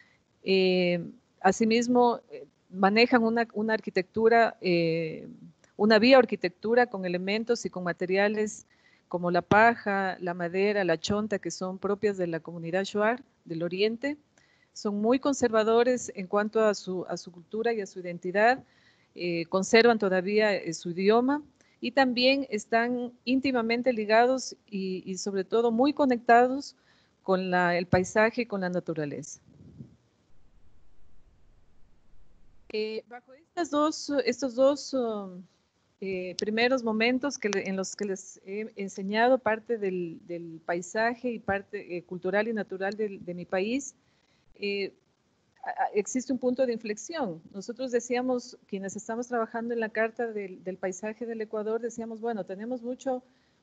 Eh, asimismo, eh, manejan una, una arquitectura, eh, una bioarquitectura con elementos y con materiales como la paja, la madera, la chonta, que son propias de la comunidad Shuar del Oriente. Son muy conservadores en cuanto a su, a su cultura y a su identidad, eh, conservan todavía eh, su idioma y también están íntimamente ligados y, y sobre todo muy conectados con la, el paisaje y con la naturaleza. Eh, bajo estas dos, estos dos um, eh, primeros momentos que le, en los que les he enseñado parte del, del paisaje y parte eh, cultural y natural de, de mi país, eh, existe un punto de inflexión. Nosotros decíamos, quienes estamos trabajando en la Carta del, del Paisaje del Ecuador, decíamos, bueno, tenemos mucho,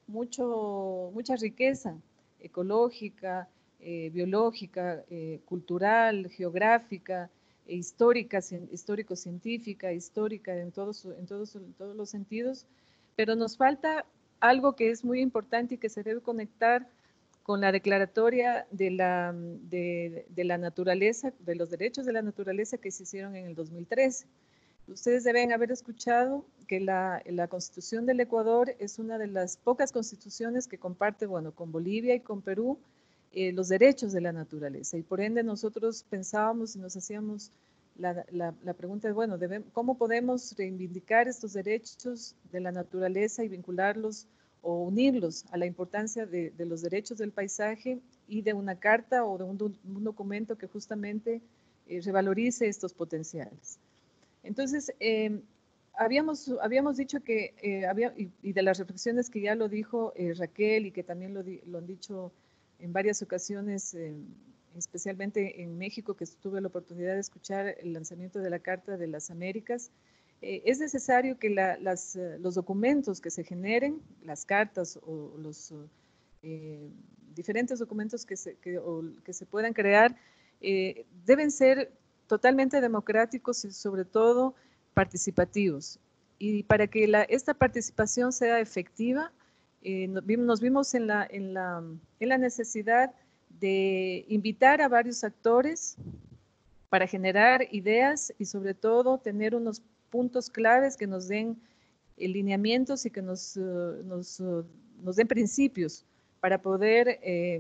mucho, mucha riqueza ecológica, eh, biológica, eh, cultural, geográfica, e histórica, histórico-científica, histórica en todos, en, todos, en todos los sentidos, pero nos falta algo que es muy importante y que se debe conectar con la declaratoria de la, de, de la naturaleza, de los derechos de la naturaleza que se hicieron en el dos mil trece. Ustedes deben haber escuchado que la, la Constitución del Ecuador es una de las pocas constituciones que comparte, bueno, con Bolivia y con Perú, eh, los derechos de la naturaleza. Y por ende nosotros pensábamos y nos hacíamos la, la, la pregunta de, bueno, debemos, ¿cómo podemos reivindicar estos derechos de la naturaleza y vincularlos o unirlos a la importancia de, de los derechos del paisaje y de una carta o de un, un documento que justamente eh, revalorice estos potenciales? Entonces, eh, habíamos, habíamos dicho que, eh, había, y, y de las reflexiones que ya lo dijo eh, Raquel y que también lo, di, lo han dicho en varias ocasiones, eh, especialmente en México, que tuve la oportunidad de escuchar el lanzamiento de la Carta de las Américas, eh, es necesario que la, las, los documentos que se generen, las cartas o los eh, diferentes documentos que se, que, o, que se puedan crear, eh, deben ser totalmente democráticos y sobre todo participativos. Y para que la, esta participación sea efectiva, eh, nos vimos en la, en, la, en la necesidad de invitar a varios actores para generar ideas y sobre todo tener unos puntos claves que nos den lineamientos y que nos, uh, nos, uh, nos den principios para poder eh,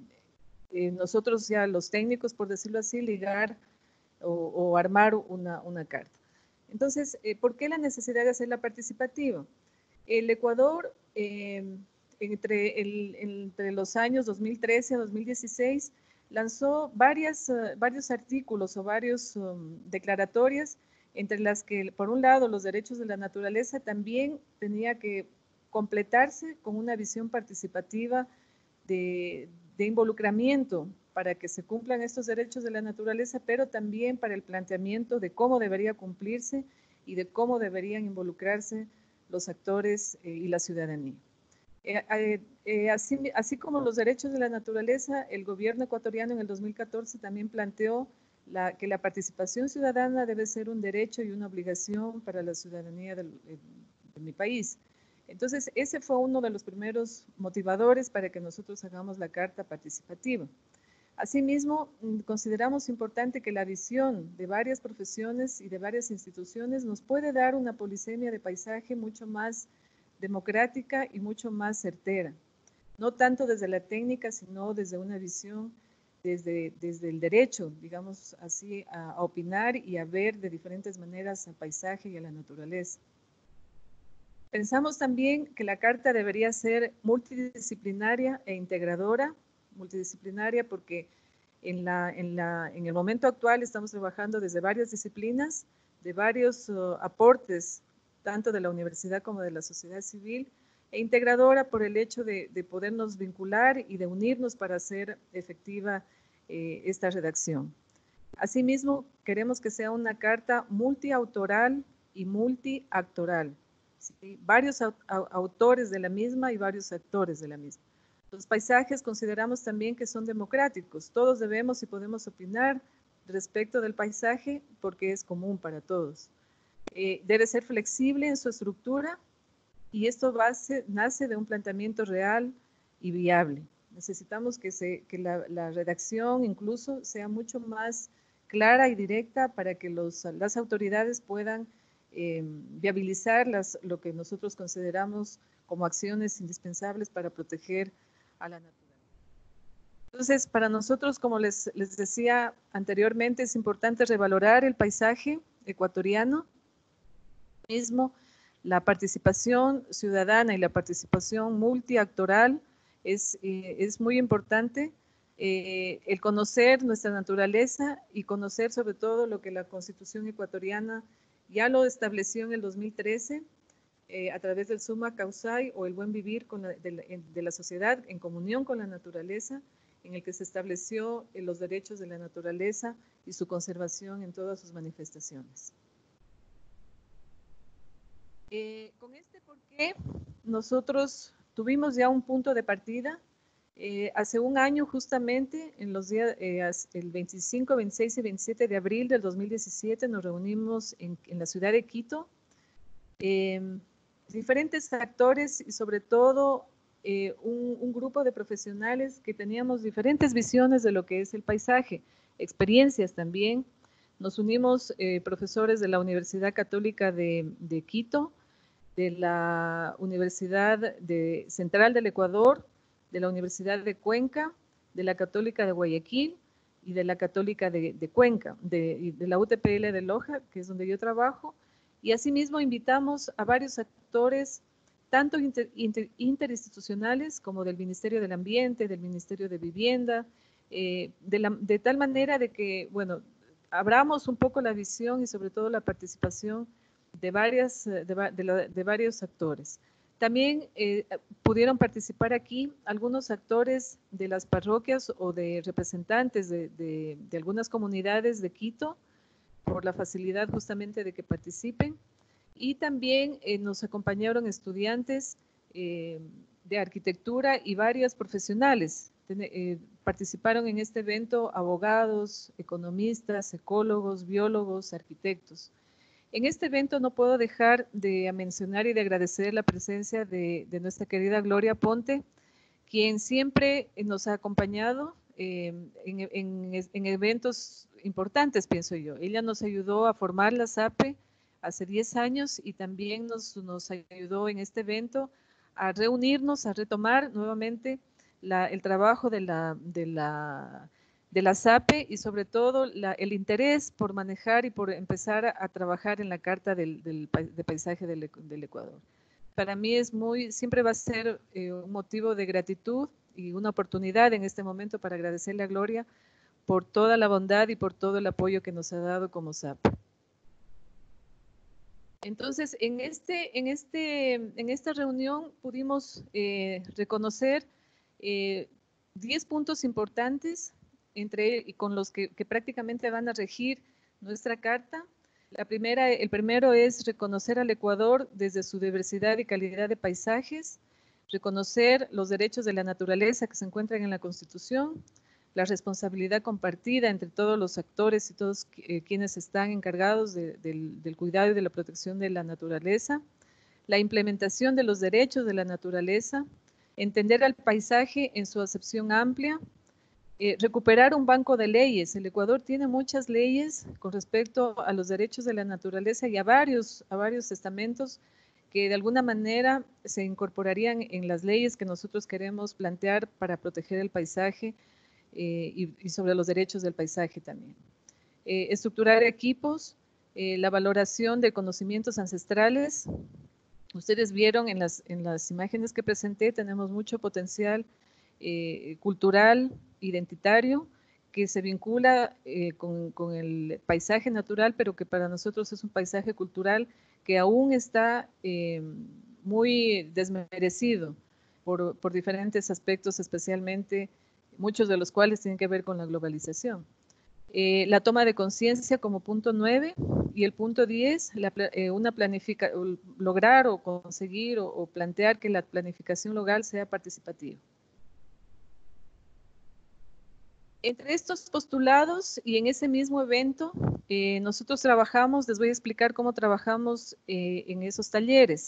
eh, nosotros ya los técnicos, por decirlo así, ligar o, o armar una, una carta. Entonces, eh, ¿por qué la necesidad de hacerla participativa? El Ecuador, eh, entre, el, entre los años dos mil trece a dos mil dieciséis, lanzó varias, uh, varios artículos o varias um, declaratorias, entre las que, por un lado, los derechos de la naturaleza también tenía que completarse con una visión participativa de, de involucramiento para que se cumplan estos derechos de la naturaleza, pero también para el planteamiento de cómo debería cumplirse y de cómo deberían involucrarse los actores eh, y la ciudadanía. Eh, eh, eh, así, así como los derechos de la naturaleza, el gobierno ecuatoriano en el dos mil catorce también planteó la, que la participación ciudadana debe ser un derecho y una obligación para la ciudadanía del, de mi país. Entonces, ese fue uno de los primeros motivadores para que nosotros hagamos la Carta Participativa. Asimismo, consideramos importante que la visión de varias profesiones y de varias instituciones nos puede dar una polisemia de paisaje mucho más democrática y mucho más certera. No tanto desde la técnica, sino desde una visión, desde, desde el derecho, digamos así, a, a opinar y a ver de diferentes maneras al paisaje y a la naturaleza. Pensamos también que la Carta debería ser multidisciplinaria e integradora, multidisciplinaria porque en, la, en, la, en el momento actual estamos trabajando desde varias disciplinas, de varios uh, aportes, tanto de la universidad como de la sociedad civil, e integradora por el hecho de, de podernos vincular y de unirnos para hacer efectiva eh, esta redacción. Asimismo, queremos que sea una carta multiautoral y multiactoral, ¿sí? Varios autores de la misma y varios actores de la misma. Los paisajes consideramos también que son democráticos. Todos debemos y podemos opinar respecto del paisaje porque es común para todos. Eh, debe ser flexible en su estructura y esto base, nace de un planteamiento real y viable. Necesitamos que, se, que la, la redacción incluso sea mucho más clara y directa para que los, las autoridades puedan eh, viabilizar las, lo que nosotros consideramos como acciones indispensables para proteger a la naturaleza. Entonces, para nosotros, como les, les decía anteriormente, es importante revalorar el paisaje ecuatoriano. Mismo, la participación ciudadana y la participación multiactoral es, eh, es muy importante. Eh, el conocer nuestra naturaleza y conocer sobre todo lo que la Constitución ecuatoriana ya lo estableció en el dos mil trece, Eh, a través del summa causae o el buen vivir con la, de, la, de la sociedad en comunión con la naturaleza, en el que se estableció eh, los derechos de la naturaleza y su conservación en todas sus manifestaciones. Eh, con este porqué, nosotros tuvimos ya un punto de partida. Eh, hace un año justamente, en los días, eh, el veinticinco, veintiséis y veintisiete de abril del dos mil diecisiete, nos reunimos en, en la ciudad de Quito. Eh, diferentes actores y sobre todo eh, un, un grupo de profesionales que teníamos diferentes visiones de lo que es el paisaje, experiencias también. Nos unimos eh, profesores de la Universidad Católica de, de Quito, de la Universidad de, Central del Ecuador, de la Universidad de Cuenca, de la Católica de Guayaquil y de la Católica de, de Cuenca, de, de la U T P L de Loja, que es donde yo trabajo. Y asimismo invitamos a varios actores, tanto inter, inter, interinstitucionales como del Ministerio del Ambiente, del Ministerio de Vivienda, eh, de, la, de tal manera de que, bueno, abramos un poco la visión y sobre todo la participación de, varias, de, de, la, de varios actores. También eh, pudieron participar aquí algunos actores de las parroquias o de representantes de, de, de algunas comunidades de Quito, por la facilidad justamente de que participen. Y también eh, nos acompañaron estudiantes eh, de arquitectura y varios profesionales. Ten, eh, participaron en este evento abogados, economistas, ecólogos, biólogos, arquitectos. En este evento no puedo dejar de mencionar y de agradecer la presencia de, de nuestra querida Gloria Ponte, quien siempre nos ha acompañado eh, en, en, en eventos importantes, pienso yo. Ella nos ayudó a formar la SAPE hace diez años y también nos, nos ayudó en este evento a reunirnos, a retomar nuevamente la, el trabajo de la, de, la, de la SAPE y sobre todo la, el interés por manejar y por empezar a, a trabajar en la Carta del, del, de Paisaje del, del Ecuador. Para mí es muy, siempre va a ser eh, un motivo de gratitud y una oportunidad en este momento para agradecerle a Gloria por toda la bondad y por todo el apoyo que nos ha dado como SAPE. Entonces, en, este, en, este, en esta reunión pudimos eh, reconocer eh, diez puntos importantes entre, y con los que, que prácticamente van a regir nuestra carta. La primera, el primero es reconocer al Ecuador desde su diversidad y calidad de paisajes, reconocer los derechos de la naturaleza que se encuentran en la Constitución, la responsabilidad compartida entre todos los actores y todos eh, quienes están encargados de, del, del cuidado y de la protección de la naturaleza, la implementación de los derechos de la naturaleza, entender al paisaje en su acepción amplia, eh, recuperar un banco de leyes. El Ecuador tiene muchas leyes con respecto a los derechos de la naturaleza y a varios, a varios estamentos que de alguna manera se incorporarían en las leyes que nosotros queremos plantear para proteger el paisaje eh, y, y sobre los derechos del paisaje también. Eh, estructurar equipos, eh, la valoración de conocimientos ancestrales. Ustedes vieron en las, en las imágenes que presenté, tenemos mucho potencial eh, cultural, identitario, que se vincula eh, con, con el paisaje natural, pero que para nosotros es un paisaje cultural que aún está eh, muy desmerecido por, por diferentes aspectos, especialmente muchos de los cuales tienen que ver con la globalización. Eh, la toma de conciencia como punto nueve y el punto diez, la, eh, una planifica, lograr o conseguir o, o plantear que la planificación local sea participativa. Entre estos postulados y en ese mismo evento, eh, nosotros trabajamos, les voy a explicar cómo trabajamos eh, en esos talleres.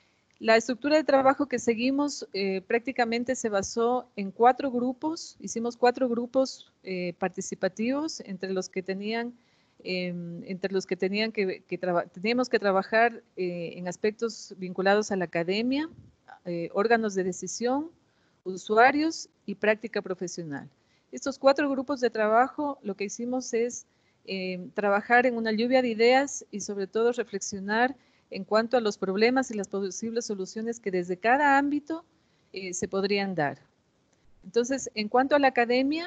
La estructura de trabajo que seguimos eh, prácticamente se basó en cuatro grupos, hicimos cuatro grupos eh, participativos entre los que tenían, eh, entre los que, tenían que, que teníamos que trabajar eh, en aspectos vinculados a la academia, eh, órganos de decisión, usuarios y práctica profesional. Estos cuatro grupos de trabajo lo que hicimos es eh, trabajar en una lluvia de ideas y sobre todo reflexionar en cuanto a los problemas y las posibles soluciones que desde cada ámbito eh, se podrían dar. Entonces, en cuanto a la academia,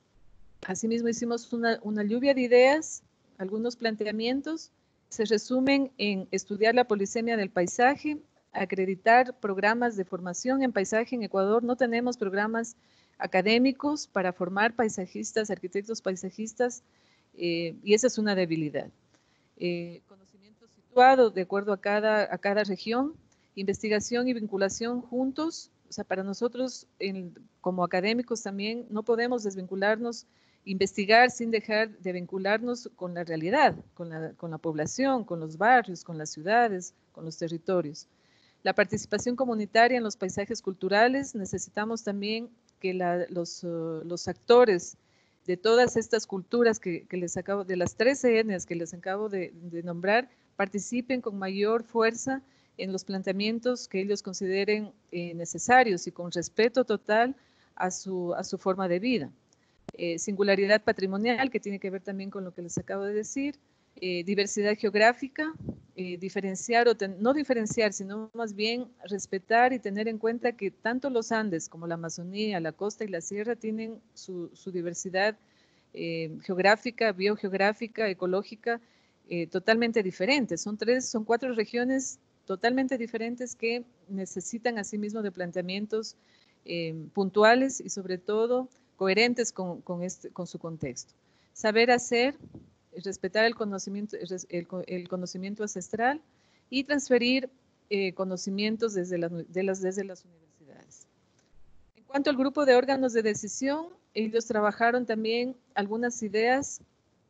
asimismo hicimos una, una lluvia de ideas, algunos planteamientos, se resumen en estudiar la polisemia del paisaje, acreditar programas de formación en paisaje. En Ecuador no tenemos programas académicos para formar paisajistas, arquitectos paisajistas, eh, y esa es una debilidad. Eh, conocimiento situado de acuerdo a cada, a cada región, investigación y vinculación juntos. O sea, para nosotros en, como académicos también no podemos desvincularnos, investigar sin dejar de vincularnos con la realidad, con la, con la población, con los barrios, con las ciudades, con los territorios. La participación comunitaria en los paisajes culturales, necesitamos también que la, los, uh, los actores de todas estas culturas que, que les acabo, de las trece etnias que les acabo de, de nombrar, participen con mayor fuerza en los planteamientos que ellos consideren eh, necesarios y con respeto total a su, a su forma de vida. Eh, singularidad patrimonial, que tiene que ver también con lo que les acabo de decir, eh, diversidad geográfica, eh, diferenciar o ten, no diferenciar, sino más bien respetar y tener en cuenta que tanto los Andes como la Amazonía, la costa y la sierra tienen su, su diversidad eh, geográfica, biogeográfica, ecológica, eh, totalmente diferentes. Son tres, son cuatro regiones totalmente diferentes que necesitan asimismo de planteamientos eh, puntuales y sobre todo coherentes con, con, este, con su contexto. Saber hacer, respetar el conocimiento, el, el conocimiento ancestral y transferir eh, conocimientos desde, la, de las, desde las universidades. En cuanto al grupo de órganos de decisión, ellos trabajaron también algunas ideas,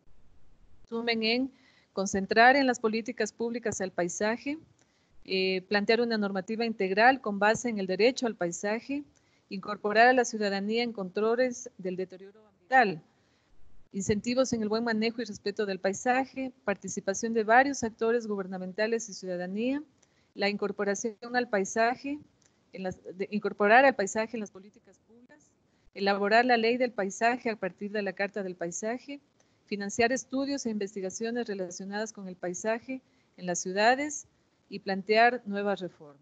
sumen en concentrar en las políticas públicas al paisaje, eh, plantear una normativa integral con base en el derecho al paisaje, incorporar a la ciudadanía en controles del deterioro ambiental, incentivos en el buen manejo y respeto del paisaje, participación de varios actores gubernamentales y ciudadanía, la incorporación al paisaje, en las, de, incorporar al paisaje en las políticas públicas, elaborar la ley del paisaje a partir de la Carta del Paisaje, financiar estudios e investigaciones relacionadas con el paisaje en las ciudades y plantear nuevas reformas.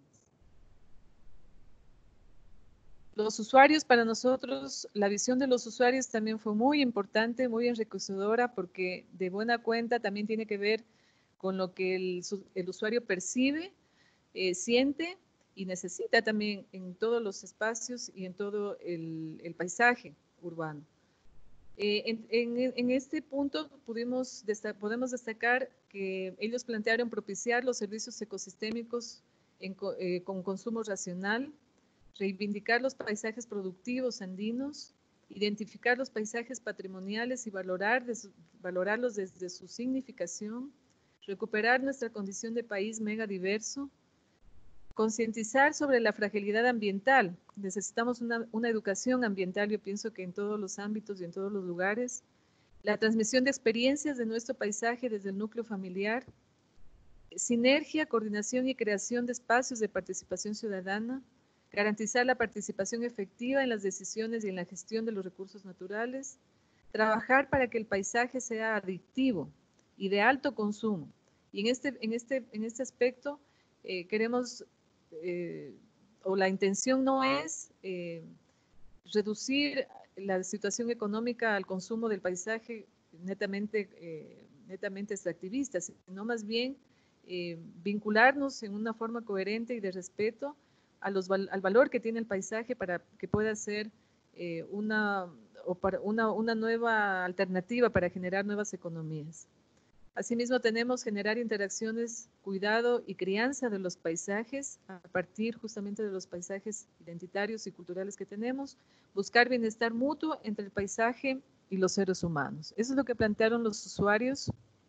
Los usuarios, para nosotros, la visión de los usuarios también fue muy importante, muy enriquecedora, porque de buena cuenta también tiene que ver con lo que el, el usuario percibe, eh, siente y necesita también en todos los espacios y en todo el, el paisaje urbano. Eh, en, en, en este punto pudimos desta podemos destacar que ellos plantearon propiciar los servicios ecosistémicos en, eh, con consumo racional, reivindicar los paisajes productivos andinos, identificar los paisajes patrimoniales y valorar de su, valorarlos desde su significación, recuperar nuestra condición de país megadiverso, concientizar sobre la fragilidad ambiental. Necesitamos una, una educación ambiental, yo pienso que en todos los ámbitos y en todos los lugares. La transmisión de experiencias de nuestro paisaje desde el núcleo familiar. Sinergia, coordinación y creación de espacios de participación ciudadana. Garantizar la participación efectiva en las decisiones y en la gestión de los recursos naturales. Trabajar para que el paisaje sea adictivo y de alto consumo. Y en este, en este, en este aspecto eh, queremos... Eh, o la intención no es eh, reducir la situación económica al consumo del paisaje netamente, eh, netamente extractivista, sino más bien eh, vincularnos en una forma coherente y de respeto a los, al valor que tiene el paisaje para que pueda ser eh, una, o para una, una nueva alternativa para generar nuevas economías. Asimismo, tenemos generar interacciones, cuidado y crianza de los paisajes a partir justamente de los paisajes identitarios y culturales que tenemos, buscar bienestar mutuo entre el paisaje y los seres humanos. Eso es lo que plantearon los usuarios.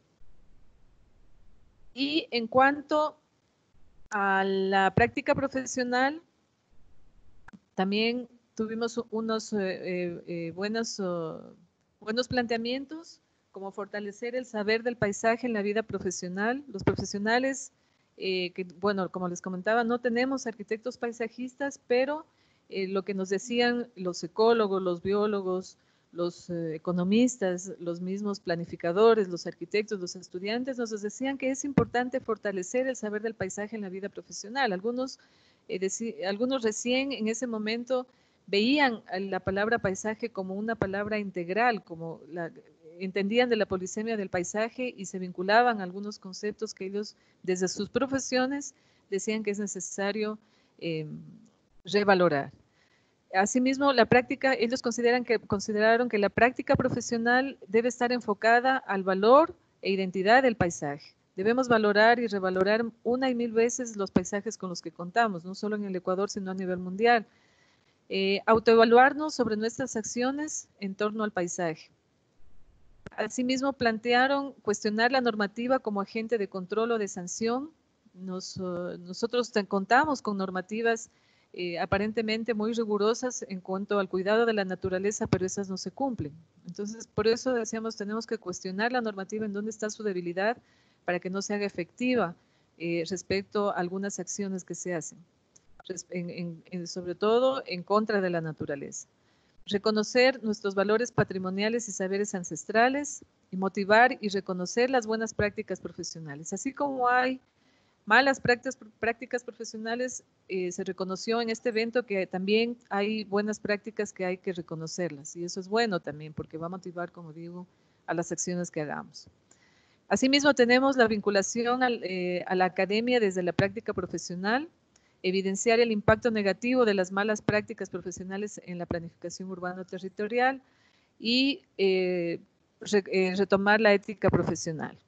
Y en cuanto a la práctica profesional, también tuvimos unos eh, eh, buenos, uh, buenos planteamientos, como fortalecer el saber del paisaje en la vida profesional. Los profesionales, eh, que, bueno, como les comentaba, no tenemos arquitectos paisajistas, pero eh, lo que nos decían los ecólogos, los biólogos, los eh, economistas, los mismos planificadores, los arquitectos, los estudiantes, nos decían que es importante fortalecer el saber del paisaje en la vida profesional. Algunos, eh, algunos recién en ese momento veían la palabra paisaje como una palabra integral, como la, entendían de la polisemia del paisaje y se vinculaban a algunos conceptos que ellos desde sus profesiones decían que es necesario eh, revalorar. Asimismo, la práctica, ellos consideran que, consideraron que la práctica profesional debe estar enfocada al valor e identidad del paisaje. Debemos valorar y revalorar una y mil veces los paisajes con los que contamos, no solo en el Ecuador, sino a nivel mundial. Eh, autoevaluarnos sobre nuestras acciones en torno al paisaje. Asimismo, plantearon cuestionar la normativa como agente de control o de sanción. Nos, uh, nosotros contamos con normativas eh, aparentemente muy rigurosas en cuanto al cuidado de la naturaleza, pero esas no se cumplen. Entonces, por eso decíamos, tenemos que cuestionar la normativa en dónde está su debilidad para que no se haga efectiva eh, respecto a algunas acciones que se hacen, en, en, en, sobre todo en contra de la naturaleza. Reconocer nuestros valores patrimoniales y saberes ancestrales y motivar y reconocer las buenas prácticas profesionales. Así como hay malas prácticas, prácticas profesionales, eh, se reconoció en este evento que también hay buenas prácticas que hay que reconocerlas. Y eso es bueno también porque va a motivar, como digo, a las acciones que hagamos. Asimismo, tenemos la vinculación al, eh, a la academia desde la práctica profesional, evidenciar el impacto negativo de las malas prácticas profesionales en la planificación urbano-territorial y eh, re, eh, retomar la ética profesional.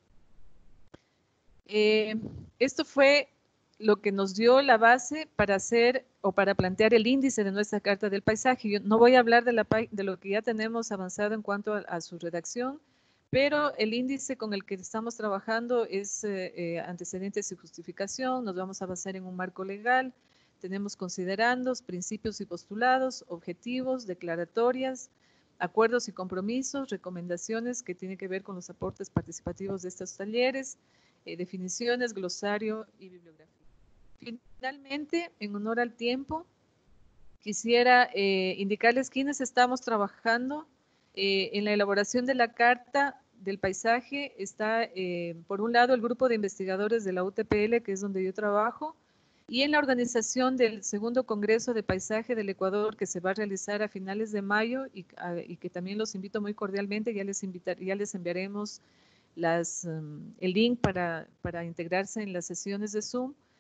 Eh, esto fue lo que nos dio la base para hacer o para plantear el índice de nuestra Carta del Paisaje. Yo no voy a hablar de, la, de lo que ya tenemos avanzado en cuanto a, a su redacción, pero el índice con el que estamos trabajando es eh, eh, antecedentes y justificación. Nos vamos a basar en un marco legal. Tenemos considerandos, principios y postulados, objetivos, declaratorias, acuerdos y compromisos, recomendaciones que tienen que ver con los aportes participativos de estos talleres, eh, definiciones, glosario y bibliografía. Finalmente, en honor al tiempo, quisiera eh, indicarles quiénes estamos trabajando eh, en la elaboración de la Carta del Paisaje. Está, eh, por un lado, el grupo de investigadores de la U T P L, que es donde yo trabajo, y en la organización del segundo Congreso de Paisaje del Ecuador, que se va a realizar a finales de mayo y, a, y que también los invito muy cordialmente. Ya les, invitar, ya les enviaremos las, um, el link para, para integrarse en las sesiones de Zoom.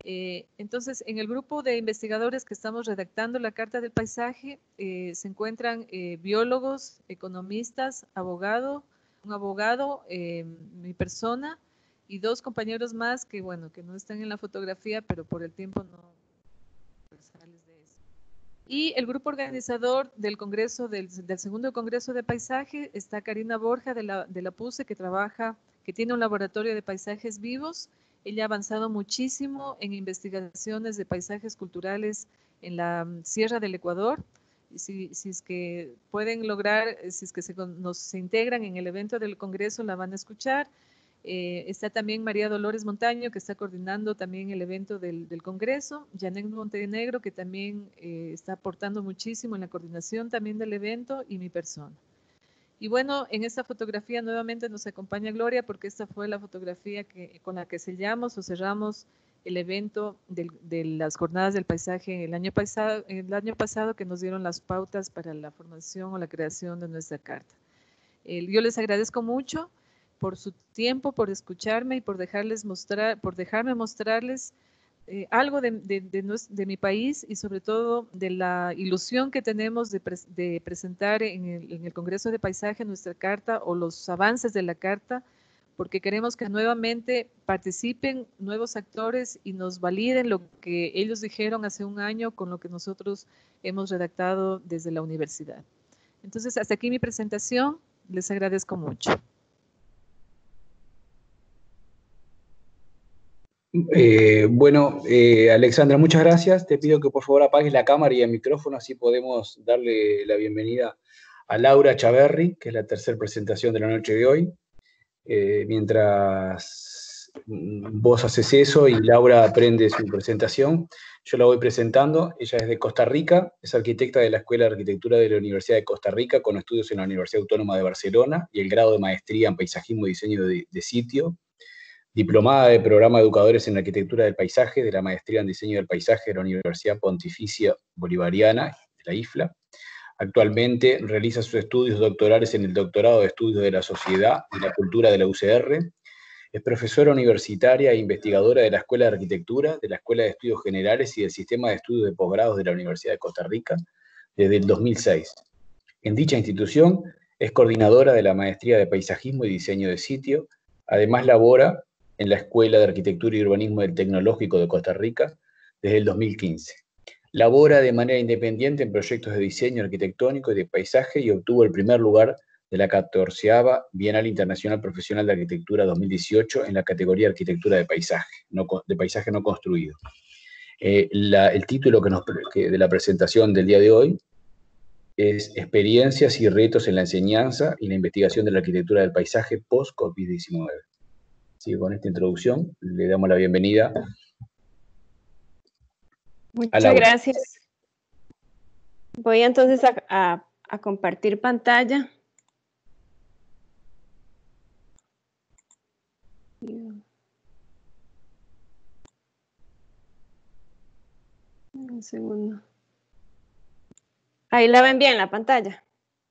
Eh, entonces, en el grupo de investigadores que estamos redactando la Carta del Paisaje, eh, se encuentran eh, biólogos, economistas, abogado, un abogado, eh, mi persona, y dos compañeros más que, bueno, que no están en la fotografía, pero por el tiempo no conversarles de eso. Y el grupo organizador del Congreso, del, del segundo Congreso de Paisaje, está Karina Borja de la, de la PUCE, que trabaja, que tiene un laboratorio de paisajes vivos. Ella ha avanzado muchísimo en investigaciones de paisajes culturales en la Sierra del Ecuador. Si, si es que pueden lograr, si es que se, nos, se integran en el evento del Congreso, la van a escuchar. Eh, está también María Dolores Montaño, que está coordinando también el evento del, del Congreso. Janet Montenegro, que también eh, está aportando muchísimo en la coordinación también del evento, y mi persona. Y bueno, en esta fotografía nuevamente nos acompaña Gloria, porque esta fue la fotografía que, con la que sellamos o cerramos el evento de, de las Jornadas del Paisaje el año, pasado, el año pasado, que nos dieron las pautas para la formación o la creación de nuestra carta. Eh, yo les agradezco mucho por su tiempo, por escucharme y por dejarles mostrar, por dejarme mostrarles eh, algo de, de, de, de mi país, y sobre todo de la ilusión que tenemos de, pre, de presentar en el, en el Congreso de Paisaje nuestra carta o los avances de la carta, porque queremos que nuevamente participen nuevos actores y nos validen lo que ellos dijeron hace un año con lo que nosotros hemos redactado desde la universidad. Entonces, hasta aquí mi presentación. Les agradezco mucho. Eh, bueno, eh, Alexandra, muchas gracias. Te pido que por favor apagues la cámara y el micrófono, así podemos darle la bienvenida a Laura Chaverri, que es la tercera presentación de la noche de hoy. Eh, mientras vos haces eso y Laura aprende su presentación, yo la voy presentando. Ella es de Costa Rica, es arquitecta de la Escuela de Arquitectura de la Universidad de Costa Rica, con estudios en la Universidad Autónoma de Barcelona y el grado de maestría en Paisajismo y Diseño de, de Sitio. Diplomada de Programa de Educadores en Arquitectura del Paisaje, de la Maestría en Diseño del Paisaje de la Universidad Pontificia Bolivariana de la I F L A. Actualmente realiza sus estudios doctorales en el Doctorado de Estudios de la Sociedad y la Cultura de la U C R. Es profesora universitaria e investigadora de la Escuela de Arquitectura, de la Escuela de Estudios Generales y del Sistema de Estudios de Posgrados de la Universidad de Costa Rica desde el dos mil seis. En dicha institución es coordinadora de la Maestría de Paisajismo y Diseño de Sitio. Además labora en la Escuela de Arquitectura y Urbanismo del Tecnológico de Costa Rica desde el dos mil quince. Labora de manera independiente en proyectos de diseño arquitectónico y de paisaje y obtuvo el primer lugar de la catorceava Bienal Internacional Profesional de Arquitectura dos mil dieciocho en la categoría Arquitectura de Paisaje, no, de paisaje no construido. Eh, la, el título que nos, que de la presentación del día de hoy es Experiencias y retos en la enseñanza y la investigación de la arquitectura del paisaje post-COVID diecinueve. Así que con esta introducción le damos la bienvenida. Muchas gracias. Voy entonces a, a, a compartir pantalla. Un segundo. Ahí la ven bien la pantalla.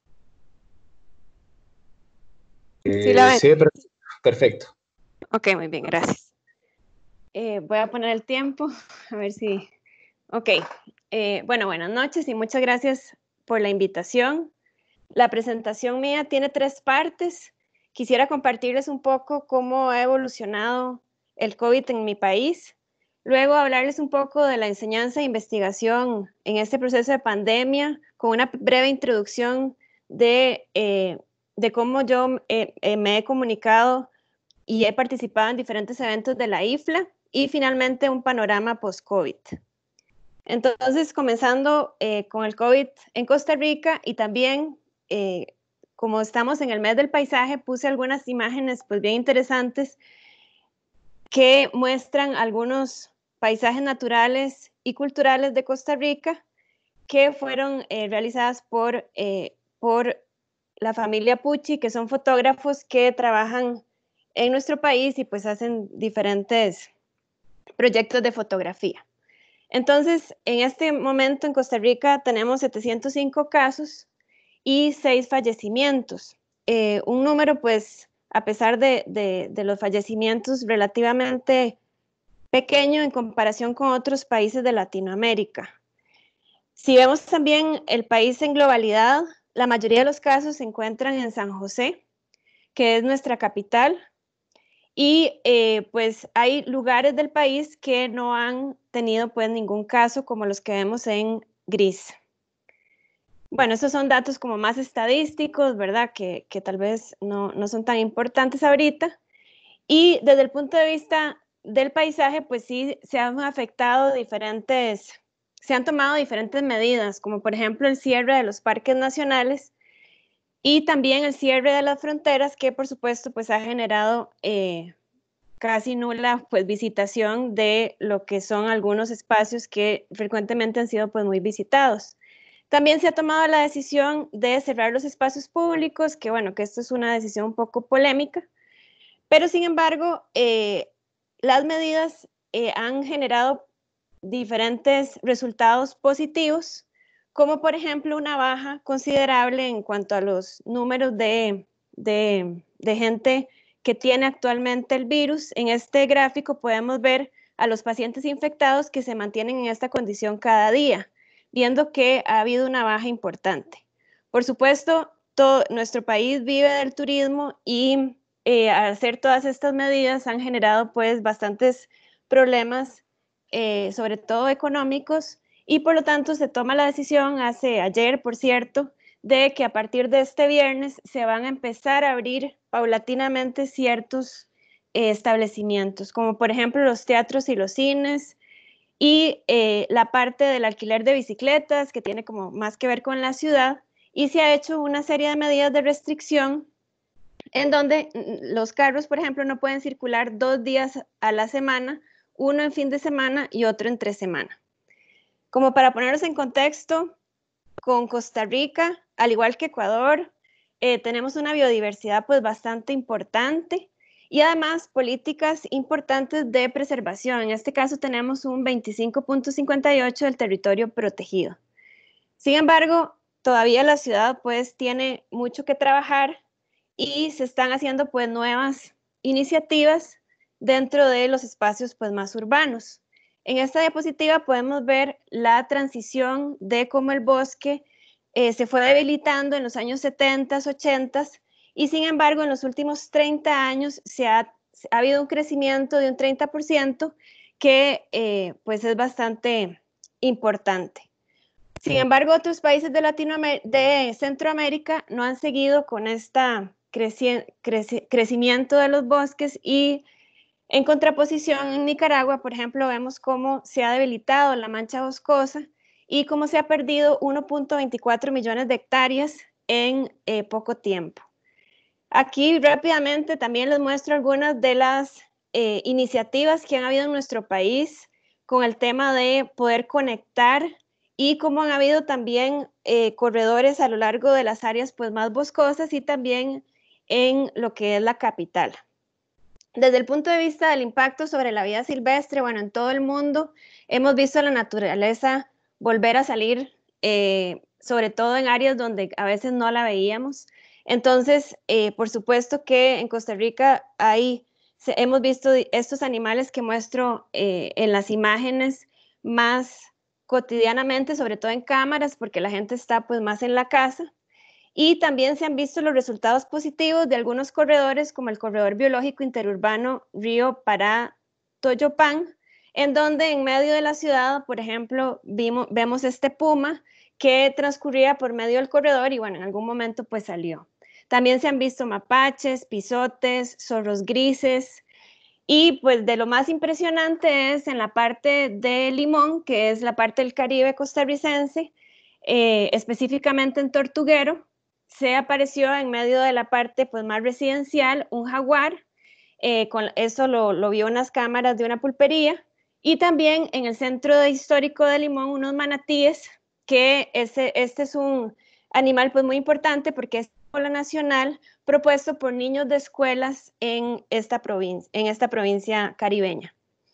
Eh, ¿Sí la ven? Sí, perfecto. Ok, muy bien, gracias. Eh, voy a poner el tiempo, a ver si... Ok, eh, bueno, buenas noches y muchas gracias por la invitación. La presentación mía tiene tres partes. Quisiera compartirles un poco cómo ha evolucionado el COVID en mi país. Luego hablarles un poco de la enseñanza e investigación en este proceso de pandemia, con una breve introducción de, eh, de cómo yo eh, eh, me he comunicado y he participado en diferentes eventos de la I F L A, y finalmente un panorama post-COVID. Entonces, comenzando eh, con el COVID en Costa Rica, y también, eh, como estamos en el mes del paisaje, puse algunas imágenes pues, bien interesantes que muestran algunos paisajes naturales y culturales de Costa Rica que fueron eh, realizadas por, eh, por la familia Pucci, que son fotógrafos que trabajan en nuestro país y pues hacen diferentes proyectos de fotografía. Entonces, en este momento en Costa Rica tenemos setecientos cinco casos y seis fallecimientos. Eh, un número, pues, a pesar de, de, de los fallecimientos relativamente pequeño en comparación con otros países de Latinoamérica. Si vemos también el país en globalidad, la mayoría de los casos se encuentran en San José, que es nuestra capital, y eh, pues hay lugares del país que no han tenido pues ningún caso como los que vemos en gris. Bueno, estos son datos como más estadísticos, ¿verdad? Que, que tal vez no, no son tan importantes ahorita. Y desde el punto de vista del paisaje, pues sí se han afectado diferentes, se han tomado diferentes medidas, como por ejemplo el cierre de los parques nacionales y también el cierre de las fronteras, que por supuesto pues ha generado eh, casi nula pues visitación de lo que son algunos espacios que frecuentemente han sido pues muy visitados. También se ha tomado la decisión de cerrar los espacios públicos, que bueno, que esto es una decisión un poco polémica, pero sin embargo, eh, las medidas eh, han generado diferentes resultados positivos, como por ejemplo una baja considerable en cuanto a los números de, de, de gente que tiene actualmente el virus. En este gráfico podemos ver a los pacientes infectados que se mantienen en esta condición cada día, viendo que ha habido una baja importante. Por supuesto, todo, nuestro país vive del turismo y eh, al hacer todas estas medidas han generado pues bastantes problemas, eh, sobre todo económicos, y por lo tanto se toma la decisión, hace ayer por cierto, de que a partir de este viernes se van a empezar a abrir paulatinamente ciertos eh, establecimientos, como por ejemplo los teatros y los cines, y eh, la parte del alquiler de bicicletas, que tiene como más que ver con la ciudad, y se ha hecho una serie de medidas de restricción en donde los carros, por ejemplo, no pueden circular dos días a la semana, uno en fin de semana y otro entre semana. Como para ponernos en contexto, con Costa Rica, al igual que Ecuador, eh, tenemos una biodiversidad pues bastante importante y además políticas importantes de preservación. En este caso tenemos un veinticinco punto cincuenta y ocho del territorio protegido. Sin embargo, todavía la ciudad pues tiene mucho que trabajar y se están haciendo pues nuevas iniciativas dentro de los espacios pues más urbanos. En esta diapositiva podemos ver la transición de cómo el bosque eh, se fue debilitando en los años setenta, ochenta y sin embargo en los últimos treinta años se ha, ha habido un crecimiento de un treinta por ciento que eh, pues es bastante importante. Sin embargo, otros países de, Latinoamérica, de Centroamérica no han seguido con este creci creci crecimiento de los bosques y en contraposición en Nicaragua, por ejemplo, vemos cómo se ha debilitado la mancha boscosa y cómo se ha perdido uno punto veinticuatro millones de hectáreas en eh, poco tiempo. Aquí rápidamente también les muestro algunas de las eh, iniciativas que han habido en nuestro país con el tema de poder conectar y cómo han habido también eh, corredores a lo largo de las áreas pues, más boscosas y también en lo que es la capital. Desde el punto de vista del impacto sobre la vida silvestre, bueno, en todo el mundo hemos visto la naturaleza volver a salir, eh, sobre todo en áreas donde a veces no la veíamos. Entonces, eh, por supuesto que en Costa Rica hay, se, hemos visto estos animales que muestro eh, en las imágenes más cotidianamente, sobre todo en cámaras, porque la gente está pues más en la casa. Y también se han visto los resultados positivos de algunos corredores, como el corredor biológico interurbano Río Pará-Toyopán, en donde en medio de la ciudad, por ejemplo, vimos, vemos este puma que transcurría por medio del corredor y bueno, en algún momento pues salió. También se han visto mapaches, pisotes, zorros grises, y pues de lo más impresionante es en la parte de Limón, que es la parte del Caribe costarricense, eh, específicamente en Tortuguero, se apareció en medio de la parte pues, más residencial un jaguar, eh, con eso lo, lo vio unas cámaras de una pulpería, y también en el centro histórico de Limón unos manatíes, que ese, este es un animal pues, muy importante porque es símbolo nacional propuesto por niños de escuelas en esta provincia, en esta provincia caribeña.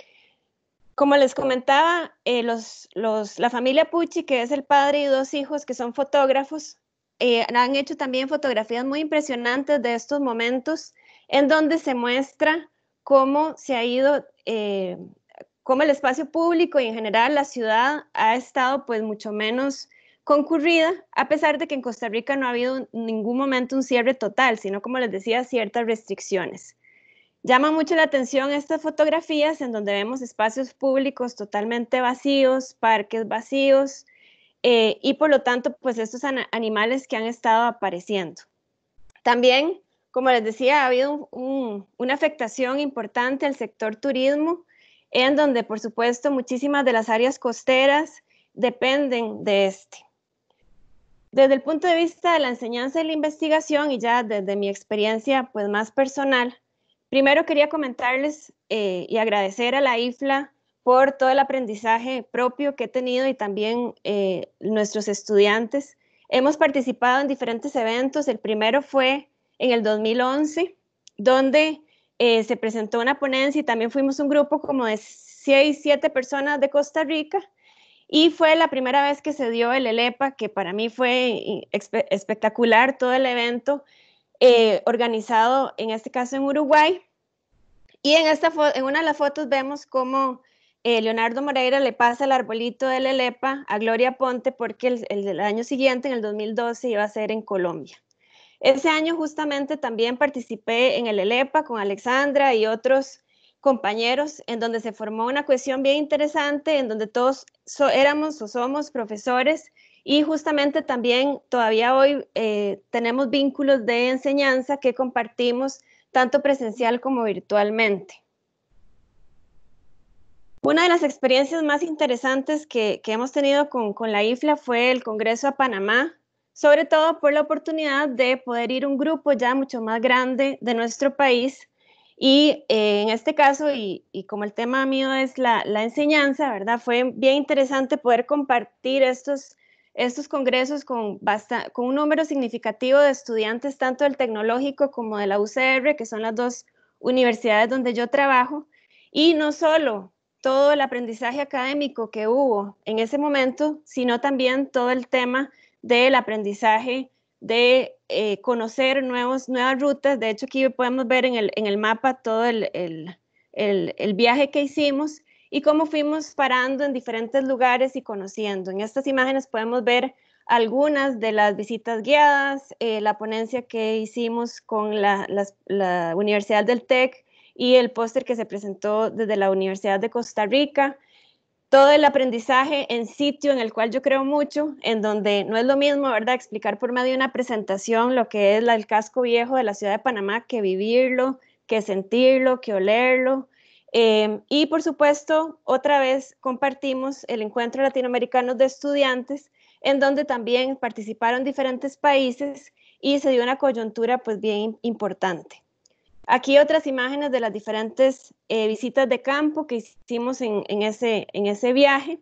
Como les comentaba, eh, los, los, la familia Pucci, que es el padre y dos hijos que son fotógrafos, eh, han hecho también fotografías muy impresionantes de estos momentos en donde se muestra cómo se ha ido eh, cómo el espacio público y en general la ciudad ha estado pues mucho menos concurrida, a pesar de que en Costa Rica no ha habido en ningún momento un cierre total, sino, como les decía, ciertas restricciones. Llama mucho la atención estas fotografías en donde vemos espacios públicos totalmente vacíos, parques vacíos, eh, y por lo tanto, pues estos animales que han estado apareciendo. También, como les decía, ha habido un, una afectación importante al sector turismo, en donde, por supuesto, muchísimas de las áreas costeras dependen de este. Desde el punto de vista de la enseñanza y la investigación, y ya desde mi experiencia pues, más personal, primero quería comentarles eh, y agradecer a la I F L A por todo el aprendizaje propio que he tenido y también eh, nuestros estudiantes. Hemos participado en diferentes eventos. El primero fue en el dos mil once, donde eh, se presentó una ponencia y también fuimos un grupo como de seis, siete personas de Costa Rica. Y fue la primera vez que se dio el ELEPA, que para mí fue espectacular todo el evento, eh, organizado en este caso en Uruguay. Y en, esta en una de las fotos vemos cómo eh, Leonardo Moreira le pasa el arbolito del ELEPA a Gloria Ponte, porque el, el, el año siguiente, en el dos mil doce, iba a ser en Colombia. Ese año justamente también participé en el ELEPA con Alexandra y otros compañeros, en donde se formó una cohesión bien interesante, en donde todos so, éramos o somos profesores, y justamente también todavía hoy eh, tenemos vínculos de enseñanza que compartimos tanto presencial como virtualmente. Una de las experiencias más interesantes que, que hemos tenido con, con la I F L A fue el Congreso a Panamá, sobre todo por la oportunidad de poder ir un grupo ya mucho más grande de nuestro país. Y eh, en este caso, y, y como el tema mío es la, la enseñanza, ¿verdad? Fue bien interesante poder compartir estos, estos congresos con, bastante, con un número significativo de estudiantes, tanto del tecnológico como de la U C R, que son las dos universidades donde yo trabajo. Y no solo todo el aprendizaje académico que hubo en ese momento, sino también todo el tema del aprendizaje de eh, conocer nuevos, nuevas rutas. De hecho, aquí podemos ver en el, en el mapa todo el, el, el, el viaje que hicimos y cómo fuimos parando en diferentes lugares y conociendo. En estas imágenes podemos ver algunas de las visitas guiadas, eh, la ponencia que hicimos con la, la, la Universidad del TEC y el póster que se presentó desde la Universidad de Costa Rica. Todo el aprendizaje en sitio, en el cual yo creo mucho, en donde no es lo mismo, ¿verdad?, explicar por medio de una presentación lo que es la, el casco viejo de la ciudad de Panamá, que vivirlo, que sentirlo, que olerlo. Eh, y por supuesto, otra vez compartimos el Encuentro Latinoamericano de Estudiantes, en donde también participaron diferentes países y se dio una coyuntura pues bien importante. Aquí otras imágenes de las diferentes eh, visitas de campo que hicimos en, en, ese, en ese viaje.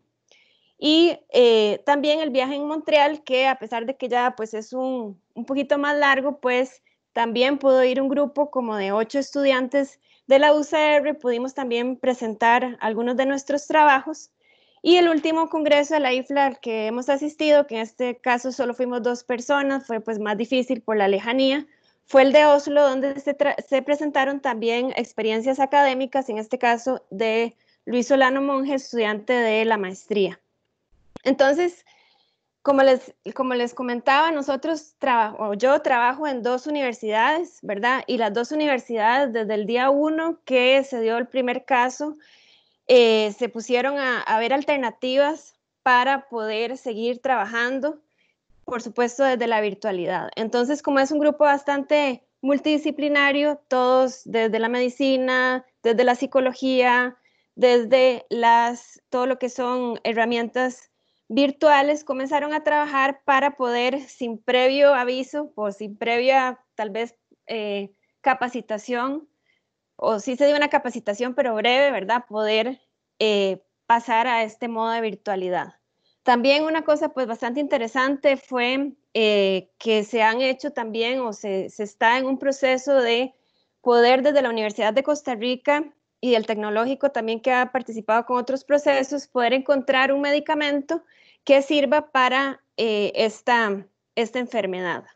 Y eh, también el viaje en Montreal, que a pesar de que ya pues, es un, un poquito más largo, pues también pudo ir un grupo como de ocho estudiantes de la U C R. Pudimos también presentar algunos de nuestros trabajos. Y el último congreso de la I F L A al que hemos asistido, que en este caso solo fuimos dos personas, fue pues más difícil por la lejanía, fue el de Oslo, donde se, se presentaron también experiencias académicas, en este caso de Luis Solano Monge, estudiante de la maestría. Entonces, como les, como les comentaba, nosotros trabajo, yo trabajo en dos universidades, ¿verdad? Y las dos universidades, desde el día uno que se dio el primer caso, eh, se pusieron a, a ver alternativas para poder seguir trabajando, por supuesto, desde la virtualidad. Entonces, como es un grupo bastante multidisciplinario, todos desde la medicina, desde la psicología, desde las, todo lo que son herramientas virtuales, comenzaron a trabajar para poder, sin previo aviso o sin previa, tal vez, eh, capacitación, o sí se dio una capacitación, pero breve, ¿verdad?, poder eh, pasar a este modo de virtualidad. También una cosa pues bastante interesante fue eh, que se han hecho también o se, se está en un proceso de poder desde la Universidad de Costa Rica y el Tecnológico también, que ha participado con otros procesos, poder encontrar un medicamento que sirva para eh, esta, esta enfermedad.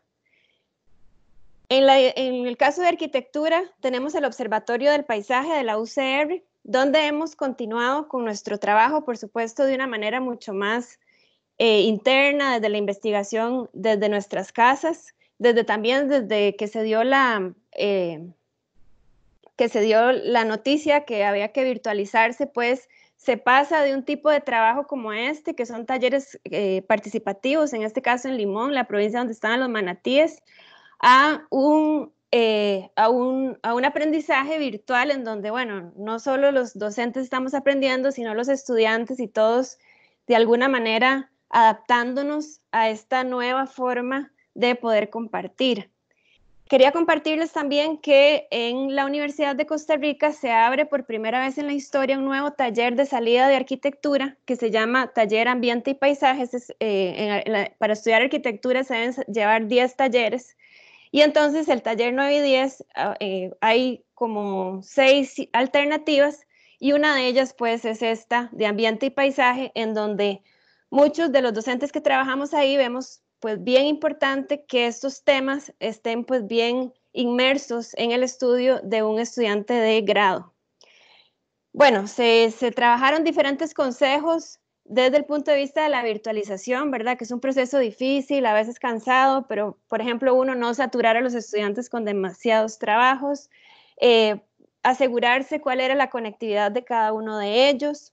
En, la, en el caso de arquitectura tenemos el Observatorio del Paisaje de la U C R, donde hemos continuado con nuestro trabajo, por supuesto, de una manera mucho más eh, interna, desde la investigación, desde nuestras casas, desde también desde que se dio la, eh, que se dio la noticia que había que virtualizarse, pues se pasa de un tipo de trabajo como este, que son talleres eh, participativos, en este caso en Limón, la provincia donde estaban los manatíes, a un, eh, a, un, a un aprendizaje virtual en donde, bueno, no solo los docentes estamos aprendiendo, sino los estudiantes y todos de alguna manera adaptándonos a esta nueva forma de poder compartir. Quería compartirles también que en la Universidad de Costa Rica se abre por primera vez en la historia un nuevo taller de salida de arquitectura que se llama Taller Ambiente y Paisajes. Es, eh, en, en la, para estudiar arquitectura se deben llevar diez talleres. Y entonces el taller nueve y diez, eh, hay como seis alternativas y una de ellas pues es esta de ambiente y paisaje, en donde muchos de los docentes que trabajamos ahí vemos pues bien importante que estos temas estén pues bien inmersos en el estudio de un estudiante de grado. Bueno, se, se trabajaron diferentes consejos desde el punto de vista de la virtualización, ¿verdad? Que es un proceso difícil, a veces cansado, pero, por ejemplo, uno, no saturar a los estudiantes con demasiados trabajos, eh, asegurarse cuál era la conectividad de cada uno de ellos.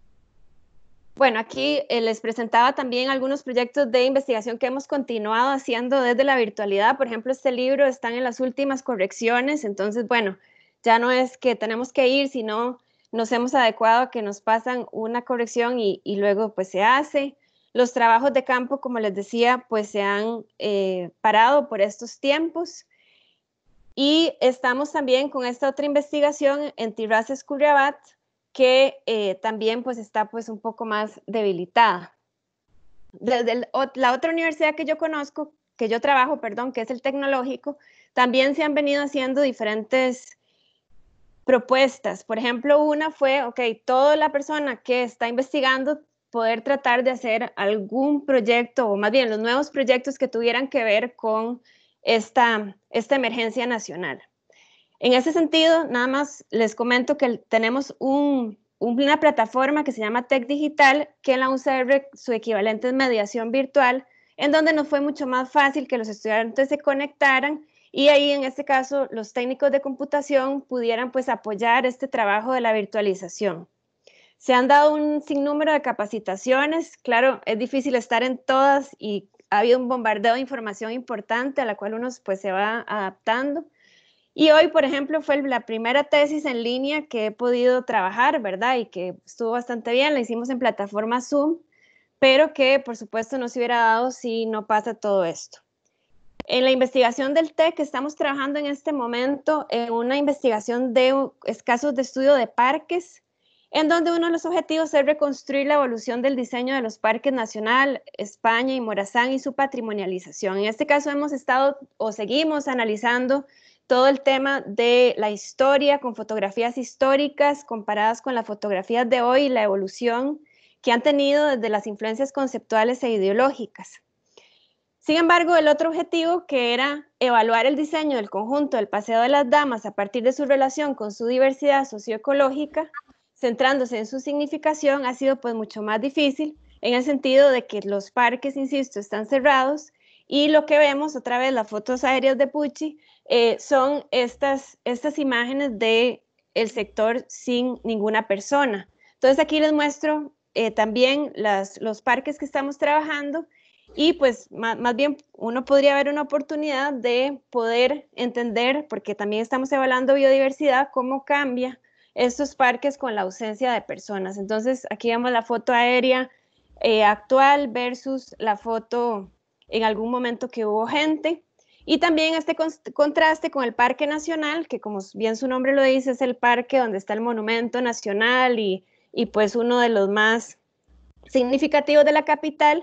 Bueno, aquí eh, les presentaba también algunos proyectos de investigación que hemos continuado haciendo desde la virtualidad. Por ejemplo, este libro está en las últimas correcciones, entonces, bueno, ya no es que tenemos que ir, sino nos hemos adecuado a que nos pasan una corrección y, y luego pues se hace. Los trabajos de campo, como les decía, pues se han eh, parado por estos tiempos. Y estamos también con esta otra investigación en Tiras Escurriabat, que eh, también pues está pues un poco más debilitada. Desde el, la otra universidad que yo conozco, que yo trabajo, perdón, que es el Tecnológico, también se han venido haciendo diferentes propuestas. Por ejemplo, una fue, ok, toda la persona que está investigando poder tratar de hacer algún proyecto, o más bien los nuevos proyectos que tuvieran que ver con esta, esta emergencia nacional. En ese sentido, nada más les comento que tenemos un, una plataforma que se llama Tec Digital, que en la U C R su equivalente es mediación virtual, en donde nos fue mucho más fácil que los estudiantes se conectaran y ahí en este caso los técnicos de computación pudieran pues apoyar este trabajo de la virtualización. Se han dado un sinnúmero de capacitaciones, claro, es difícil estar en todas y ha habido un bombardeo de información importante a la cual uno pues se va adaptando. Y hoy, por ejemplo, fue la primera tesis en línea que he podido trabajar, ¿verdad? Y que estuvo bastante bien, la hicimos en plataforma Zoom, pero que por supuesto no se hubiera dado si no pasa todo esto. En la investigación del T E C estamos trabajando en este momento en una investigación de casos de estudio de parques, en donde uno de los objetivos es reconstruir la evolución del diseño de los parques Nacional, España y Morazán y su patrimonialización. En este caso hemos estado o seguimos analizando todo el tema de la historia con fotografías históricas comparadas con las fotografías de hoy y la evolución que han tenido desde las influencias conceptuales e ideológicas. Sin embargo, el otro objetivo, que era evaluar el diseño del conjunto del Paseo de las Damas a partir de su relación con su diversidad socioecológica, centrándose en su significación, ha sido pues mucho más difícil en el sentido de que los parques, insisto, están cerrados y lo que vemos, otra vez las fotos aéreas de Pucci, eh, son estas, estas imágenes del sector sin ninguna persona. Entonces aquí les muestro eh, también las, los parques que estamos trabajando y pues más, más bien uno podría ver una oportunidad de poder entender, porque también estamos evaluando biodiversidad, cómo cambia estos parques con la ausencia de personas. Entonces aquí vemos la foto aérea eh, actual versus la foto en algún momento que hubo gente. Y también este contraste con el Parque Nacional, que como bien su nombre lo dice, es el parque donde está el Monumento Nacional y, y pues uno de los más significativos de la capital,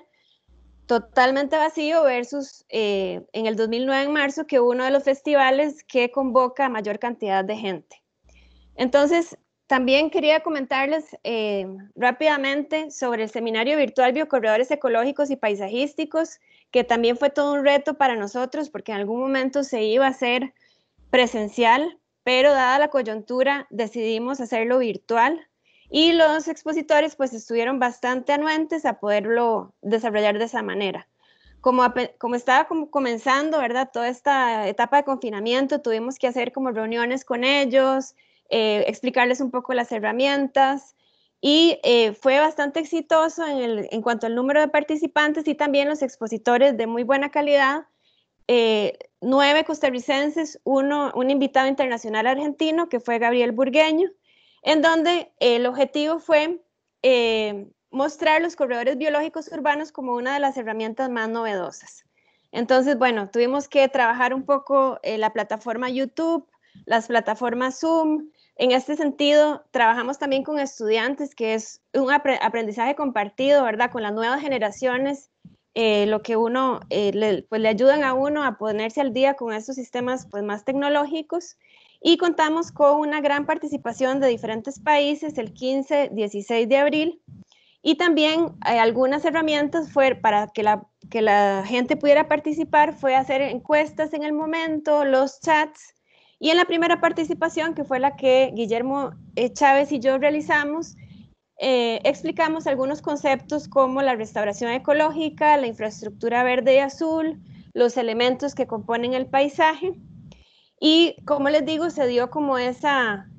totalmente vacío versus eh, en el dos mil nueve, en marzo, que hubo uno de los festivales que convoca a mayor cantidad de gente. Entonces, también quería comentarles eh, rápidamente sobre el seminario virtual Biocorredores Ecológicos y Paisajísticos, que también fue todo un reto para nosotros, porque en algún momento se iba a hacer presencial, pero dada la coyuntura decidimos hacerlo virtual y los expositores pues estuvieron bastante anuentes a poderlo desarrollar de esa manera. Como, como estaba como comenzando, ¿verdad? Toda esta etapa de confinamiento, tuvimos que hacer como reuniones con ellos, eh, explicarles un poco las herramientas, y eh, fue bastante exitoso en, el, en cuanto al número de participantes y también los expositores de muy buena calidad, eh, nueve costarricenses, uno, un invitado internacional argentino que fue Gabriel Burgueño, en donde el objetivo fue eh, mostrar los corredores biológicos urbanos como una de las herramientas más novedosas. Entonces, bueno, tuvimos que trabajar un poco eh, la plataforma YouTube, las plataformas Zoom. En este sentido, trabajamos también con estudiantes, que es un aprendizaje compartido, ¿verdad? Con las nuevas generaciones, eh, lo que uno, eh, le, pues le ayudan a uno a ponerse al día con estos sistemas pues, más tecnológicos. Y contamos con una gran participación de diferentes países el quince, dieciséis de abril. Y también eh, algunas herramientas fue para que la, que la gente pudiera participar, fue hacer encuestas en el momento, los chats. Y en la primera participación, que fue la que Guillermo Chávez y yo realizamos, eh, explicamos algunos conceptos como la restauración ecológica, la infraestructura verde y azul, los elementos que componen el paisaje. Y como les digo, se dio como esa,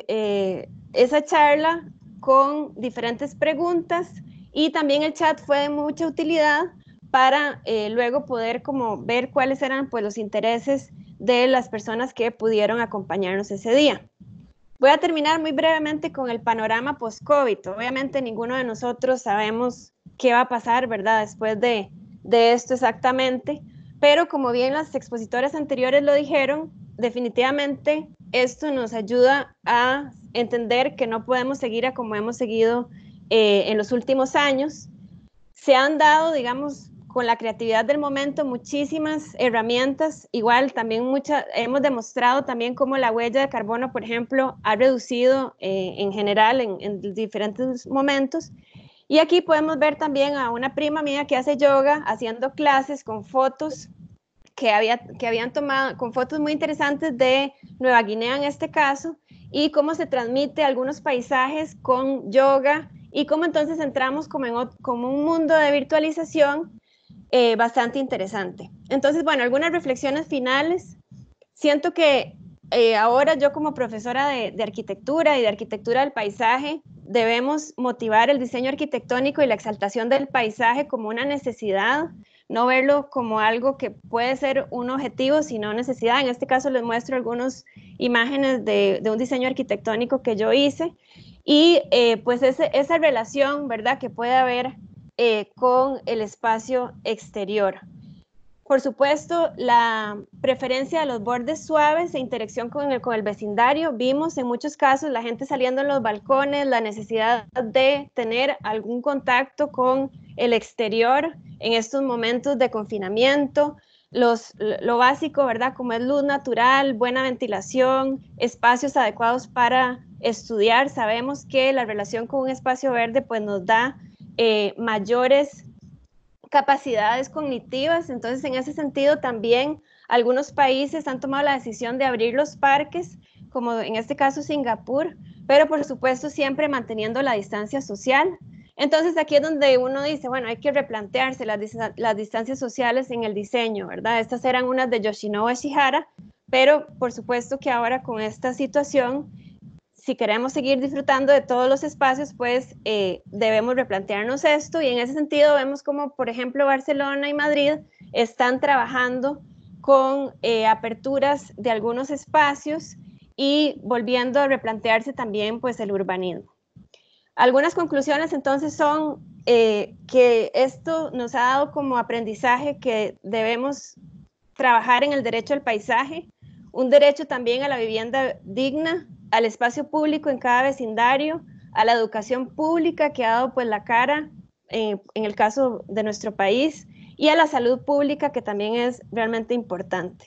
eh, esa charla con diferentes preguntas, y también el chat fue de mucha utilidad para eh, luego poder como ver cuáles eran pues, los intereses de las personas que pudieron acompañarnos ese día. Voy a terminar muy brevemente con el panorama post-COVID. Obviamente ninguno de nosotros sabemos qué va a pasar, ¿verdad? Después de, de esto exactamente, pero como bien las expositoras anteriores lo dijeron, definitivamente esto nos ayuda a entender que no podemos seguir a como hemos seguido eh, en los últimos años. Se han dado, digamos, con la creatividad del momento, muchísimas herramientas. Igual también mucha, hemos demostrado también cómo la huella de carbono, por ejemplo, ha reducido eh, en general en, en diferentes momentos. Y aquí podemos ver también a una prima mía que hace yoga haciendo clases con fotos que, había, que habían tomado, con fotos muy interesantes de Nueva Guinea en este caso, y cómo se transmite algunos paisajes con yoga, y cómo entonces entramos como en como un mundo de virtualización eh, bastante interesante. Entonces, bueno, algunas reflexiones finales. Siento que eh, ahora yo como profesora de, de arquitectura y de arquitectura del paisaje, debemos motivar el diseño arquitectónico y la exaltación del paisaje como una necesidad, no verlo como algo que puede ser un objetivo, sino necesidad. En este caso les muestro algunas imágenes de, de un diseño arquitectónico que yo hice, y eh, pues ese, esa relación, ¿verdad?, que puede haber eh, con el espacio exterior. Por supuesto, la preferencia de los bordes suaves e interacción con el, con el vecindario. Vimos en muchos casos la gente saliendo en los balcones, la necesidad de tener algún contacto con el exterior en estos momentos de confinamiento. Los, lo básico, ¿verdad?, como es luz natural, buena ventilación, espacios adecuados para estudiar. Sabemos que la relación con un espacio verde pues, nos da eh, mayores capacidades cognitivas. Entonces, en ese sentido, también algunos países han tomado la decisión de abrir los parques, como en este caso Singapur, pero por supuesto siempre manteniendo la distancia social. Entonces, aquí es donde uno dice, bueno, hay que replantearse las, las distancias sociales en el diseño, ¿verdad? Estas eran unas de Yoshinobu Ishihara, pero por supuesto que ahora con esta situación, si queremos seguir disfrutando de todos los espacios, pues eh, debemos replantearnos esto, y en ese sentido vemos como, por ejemplo, Barcelona y Madrid están trabajando con eh, aperturas de algunos espacios y volviendo a replantearse también pues, el urbanismo. Algunas conclusiones entonces son eh, que esto nos ha dado como aprendizaje que debemos trabajar en el derecho al paisaje, un derecho también a la vivienda digna, al espacio público en cada vecindario, a la educación pública que ha dado pues la cara eh, en el caso de nuestro país, y a la salud pública, que también es realmente importante.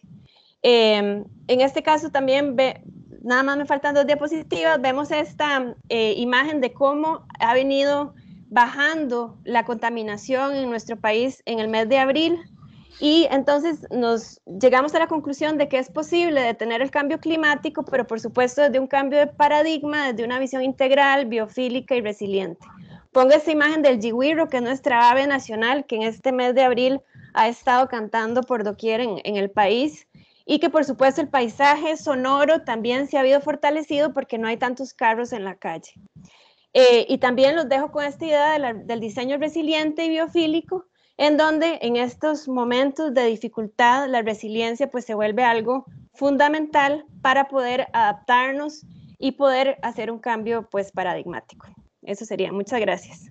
Eh, en este caso también, ve, nada más me faltan dos diapositivas, vemos esta eh, imagen de cómo ha venido bajando la contaminación en nuestro país en el mes de abril, Y entonces nos llegamos a la conclusión de que es posible detener el cambio climático, pero por supuesto desde un cambio de paradigma, desde una visión integral, biofílica y resiliente. Pongo esta imagen del jigüiro, que es nuestra ave nacional, que en este mes de abril ha estado cantando por doquier en, en el país, y que por supuesto el paisaje sonoro también se ha habido fortalecido porque no hay tantos carros en la calle. Eh, y también los dejo con esta idea de la, del diseño resiliente y biofílico, en donde en estos momentos de dificultad la resiliencia pues se vuelve algo fundamental para poder adaptarnos y poder hacer un cambio pues paradigmático. Eso sería. Muchas gracias.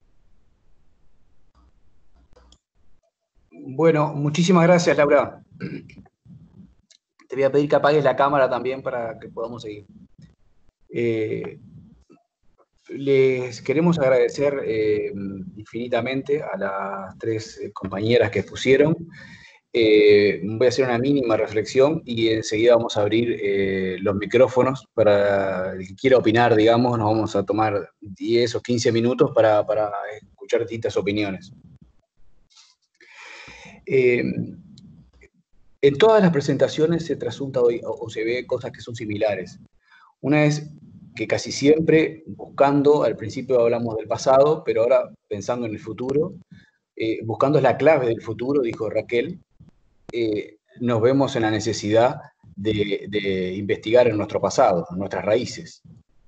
Bueno, muchísimas gracias, Laura. Te voy a pedir que apagues la cámara también para que podamos seguir. Eh, les queremos agradecer eh, infinitamente a las tres compañeras que expusieron. Eh, voy a hacer una mínima reflexión y enseguida vamos a abrir eh, los micrófonos para el que quiera opinar, digamos. Nos vamos a tomar diez o quince minutos para, para escuchar distintas opiniones. Eh, en todas las presentaciones se trasunta hoy, o, o se ve cosas que son similares. Una es que casi siempre buscando, al principio hablamos del pasado, pero ahora pensando en el futuro, eh, buscando la clave del futuro, dijo Raquel, eh, nos vemos en la necesidad de, de investigar en nuestro pasado, en nuestras raíces.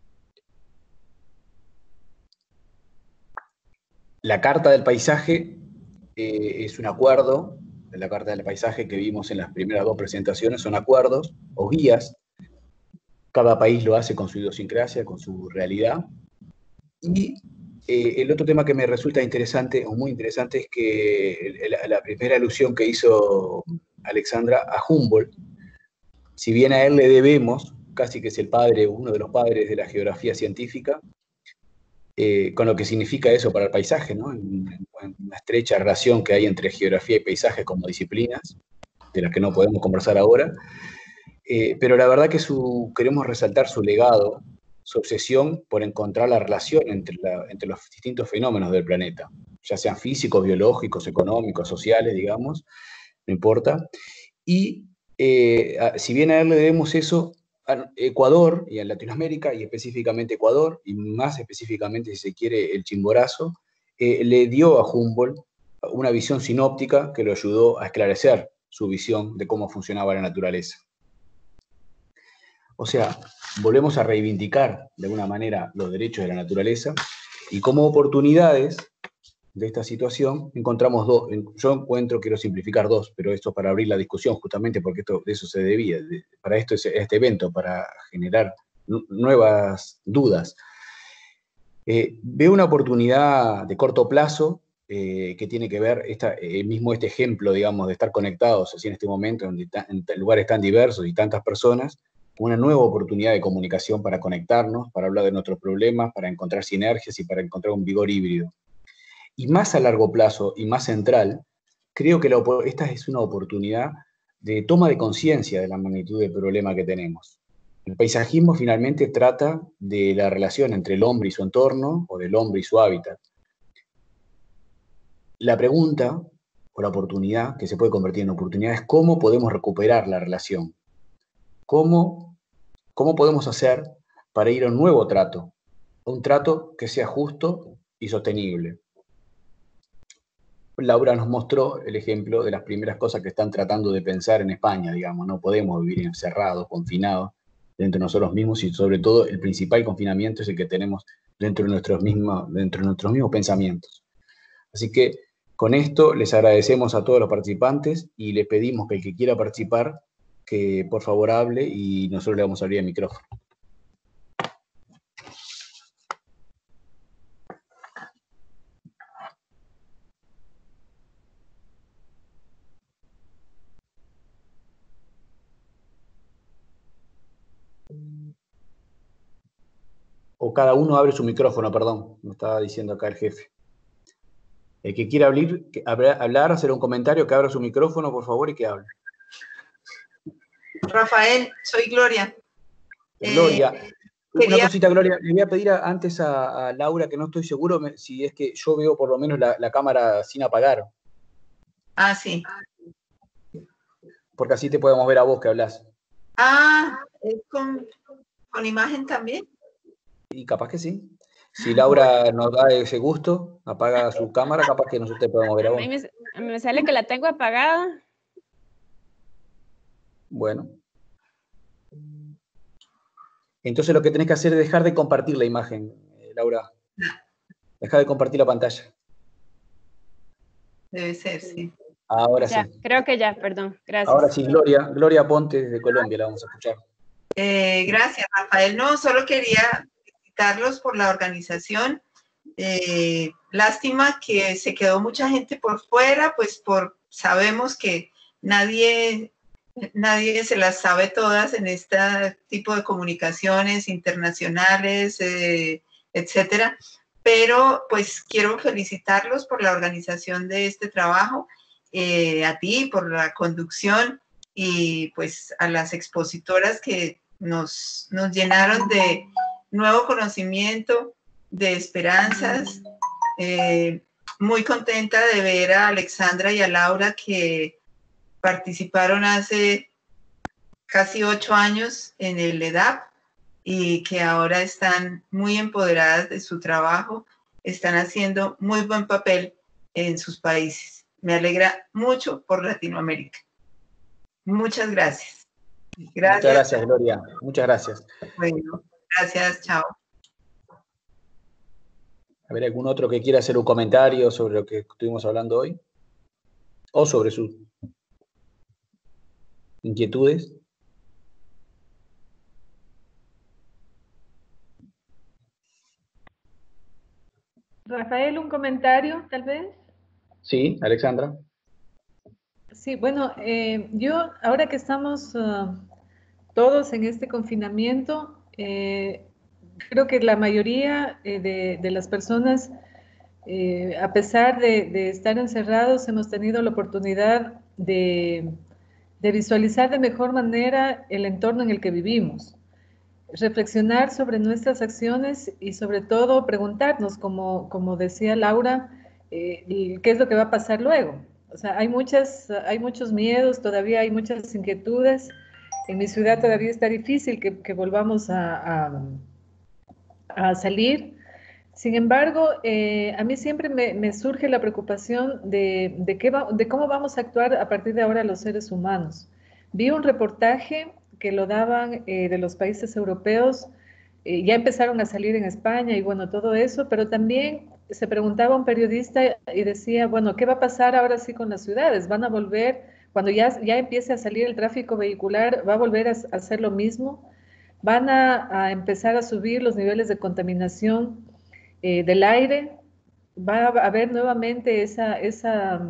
La Carta del Paisaje eh, es un acuerdo, la Carta del Paisaje que vimos en las primeras dos presentaciones son acuerdos o guías. Cada país lo hace con su idiosincrasia, con su realidad. Y eh, el otro tema que me resulta interesante, o muy interesante, es que la, la primera alusión que hizo Alexandra a Humboldt, si bien a él le debemos, casi que es el padre, uno de los padres de la geografía científica, eh, con lo que significa eso para el paisaje, ¿no? En, en una estrecha relación que hay entre geografía y paisaje como disciplinas, de las que no podemos conversar ahora. Eh, pero la verdad que su, queremos resaltar su legado, su obsesión por encontrar la relación entre, la, entre los distintos fenómenos del planeta, ya sean físicos, biológicos, económicos, sociales, digamos, no importa. Y eh, a, si bien a él le debemos eso, a Ecuador y a Latinoamérica, y específicamente Ecuador, y más específicamente, si se quiere, el Chimborazo, eh, le dio a Humboldt una visión sinóptica que lo ayudó a esclarecer su visión de cómo funcionaba la naturaleza. O sea, volvemos a reivindicar de alguna manera los derechos de la naturaleza y como oportunidades de esta situación encontramos dos. Yo encuentro, quiero simplificar dos, pero esto para abrir la discusión justamente porque esto, de eso se debía. De, para esto es este evento, para generar nuevas dudas. Eh, veo una oportunidad de corto plazo eh, que tiene que ver, esta, eh, mismo este ejemplo, digamos, de estar conectados así en este momento, donde en lugares tan diversos y tantas personas, una nueva oportunidad de comunicación para conectarnos, para hablar de nuestros problemas, para encontrar sinergias y para encontrar un vigor híbrido. Y más a largo plazo y más central, creo que la, esta es una oportunidad de toma de conciencia de la magnitud del problema que tenemos. El paisajismo finalmente trata de la relación entre el hombre y su entorno, o del hombre y su hábitat. La pregunta, o la oportunidad, que se puede convertir en oportunidad, es cómo podemos recuperar la relación. ¿Cómo, cómo podemos hacer para ir a un nuevo trato? Un trato que sea justo y sostenible. Laura nos mostró el ejemplo de las primeras cosas que están tratando de pensar en España, digamos. No podemos vivir encerrados, confinados, dentro de nosotros mismos, y sobre todo el principal confinamiento es el que tenemos dentro de nuestros mismos, dentro de nuestros mismos pensamientos. Así que con esto les agradecemos a todos los participantes y les pedimos que el que quiera participar, que por favor hable y nosotros le vamos a abrir el micrófono. O cada uno abre su micrófono, perdón, me estaba diciendo acá el jefe. El que quiera hablar, que hablar, hacer un comentario, que abra su micrófono, por favor, y que hable. Rafael, soy Gloria. Gloria, Eh, una quería... cosita, Gloria, le voy a pedir a, antes a, a Laura, que no estoy seguro me, si es que yo veo por lo menos la, la cámara sin apagar. Ah, sí. porque así te podemos ver a vos que hablas. Ah, ¿es con, con imagen también? Y capaz que sí. Si Laura nos da ese gusto, apaga su cámara, capaz que nosotros te podemos ver a A vos. mí me, a mí me sale que la tengo apagada. Bueno. Entonces lo que tenés que hacer es dejar de compartir la imagen, eh, Laura. Deja de compartir la pantalla. Debe ser, sí. Ahora Ya, sí. creo que ya, perdón. Gracias. Ahora sí, Gloria. Gloria Ponte desde Colombia, la vamos a escuchar. Eh, gracias, Rafael. No, solo quería felicitarlos por la organización. Eh, lástima que se quedó mucha gente por fuera, pues por sabemos que nadie, nadie se las sabe todas en este tipo de comunicaciones internacionales, eh, etcétera. Pero pues quiero felicitarlos por la organización de este trabajo, eh, a ti por la conducción y pues a las expositoras que nos, nos llenaron de nuevo conocimiento, de esperanzas. Eh, muy contenta de ver a Alexandra y a Laura que participaron hace casi ocho años en el E D A P y que ahora están muy empoderadas de su trabajo, están haciendo muy buen papel en sus países. Me alegra mucho por Latinoamérica. Muchas gracias. Gracias. Muchas gracias, Gloria. Muchas gracias. Bueno, gracias, chao. A ver, ¿algún otro que quiera hacer un comentario sobre lo que estuvimos hablando hoy? ¿O sobre sus inquietudes? Rafael, un comentario, tal vez. Sí, Alexandra. Sí, bueno, eh, yo ahora que estamos uh, todos en este confinamiento, eh, creo que la mayoría eh, de, de las personas, eh, a pesar de, de estar encerrados, hemos tenido la oportunidad de, de visualizar de mejor manera el entorno en el que vivimos, reflexionar sobre nuestras acciones y sobre todo preguntarnos, como, como decía Laura, eh, qué es lo que va a pasar luego. O sea, hay, muchas, hay muchos miedos, todavía hay muchas inquietudes. En mi ciudad todavía está difícil que, que volvamos a, a, a salir. Sin embargo, eh, a mí siempre me, me, surge la preocupación de, de, qué va, de cómo vamos a actuar a partir de ahora los seres humanos. Vi un reportaje que lo daban eh, de los países europeos, eh, ya empezaron a salir en España y bueno, todo eso, pero también se preguntaba un periodista y decía, bueno, ¿qué va a pasar ahora sí con las ciudades? ¿Van a volver, cuando ya, ya empiece a salir el tráfico vehicular, va a volver a, a hacer lo mismo? ¿Van a, a empezar a subir los niveles de contaminación eh, del aire? ¿Va a haber nuevamente esa, esa,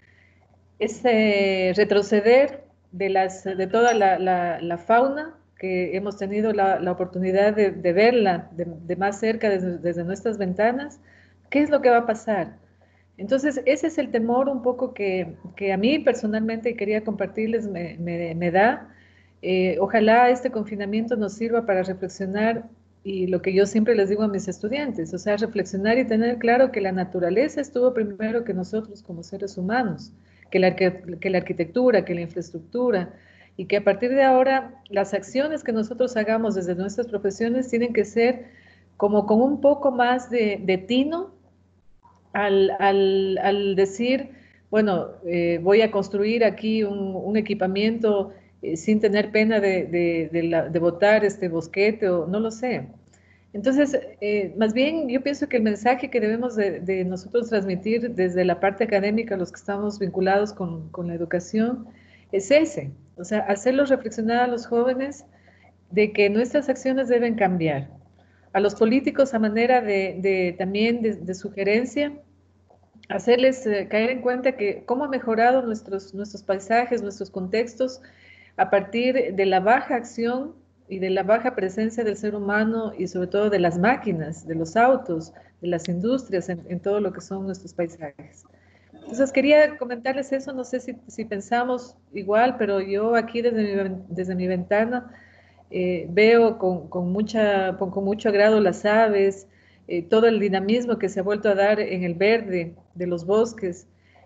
ese retroceder de, las, de toda la, la, la fauna que hemos tenido la, la oportunidad de, de verla de, de más cerca desde, desde nuestras ventanas? ¿Qué es lo que va a pasar? Entonces, ese es el temor un poco que, que a mí personalmente quería compartirles, me, me, me da. Eh, ojalá este confinamiento nos sirva para reflexionar y lo que yo siempre les digo a mis estudiantes, o sea, reflexionar y tener claro que la naturaleza estuvo primero que nosotros como seres humanos, que la, que la arquitectura, que la infraestructura, y que a partir de ahora las acciones que nosotros hagamos desde nuestras profesiones tienen que ser como con un poco más de, de tino al, al, al decir, bueno, eh, voy a construir aquí un, un equipamiento eh, sin tener pena de, de, de, la, de botar este bosquete o no lo sé. Entonces, eh, más bien yo pienso que el mensaje que debemos de, de nosotros transmitir desde la parte académica, los que estamos vinculados con, con la educación, es ese, o sea, hacerlos reflexionar a los jóvenes de que nuestras acciones deben cambiar. A los políticos a manera de, de también de, de sugerencia, hacerles eh, caer en cuenta que cómo ha mejorado nuestros, nuestros paisajes, nuestros contextos, a partir de la baja acción y de la baja presencia del ser humano y sobre todo de las máquinas, de los autos, de las industrias en, en todo lo que son nuestros paisajes. Entonces quería comentarles eso, no sé si, si pensamos igual, pero yo aquí desde mi, desde mi ventana eh, veo con, con, mucha, con, con mucho agrado las aves, eh, todo el dinamismo que se ha vuelto a dar en el verde de los bosques,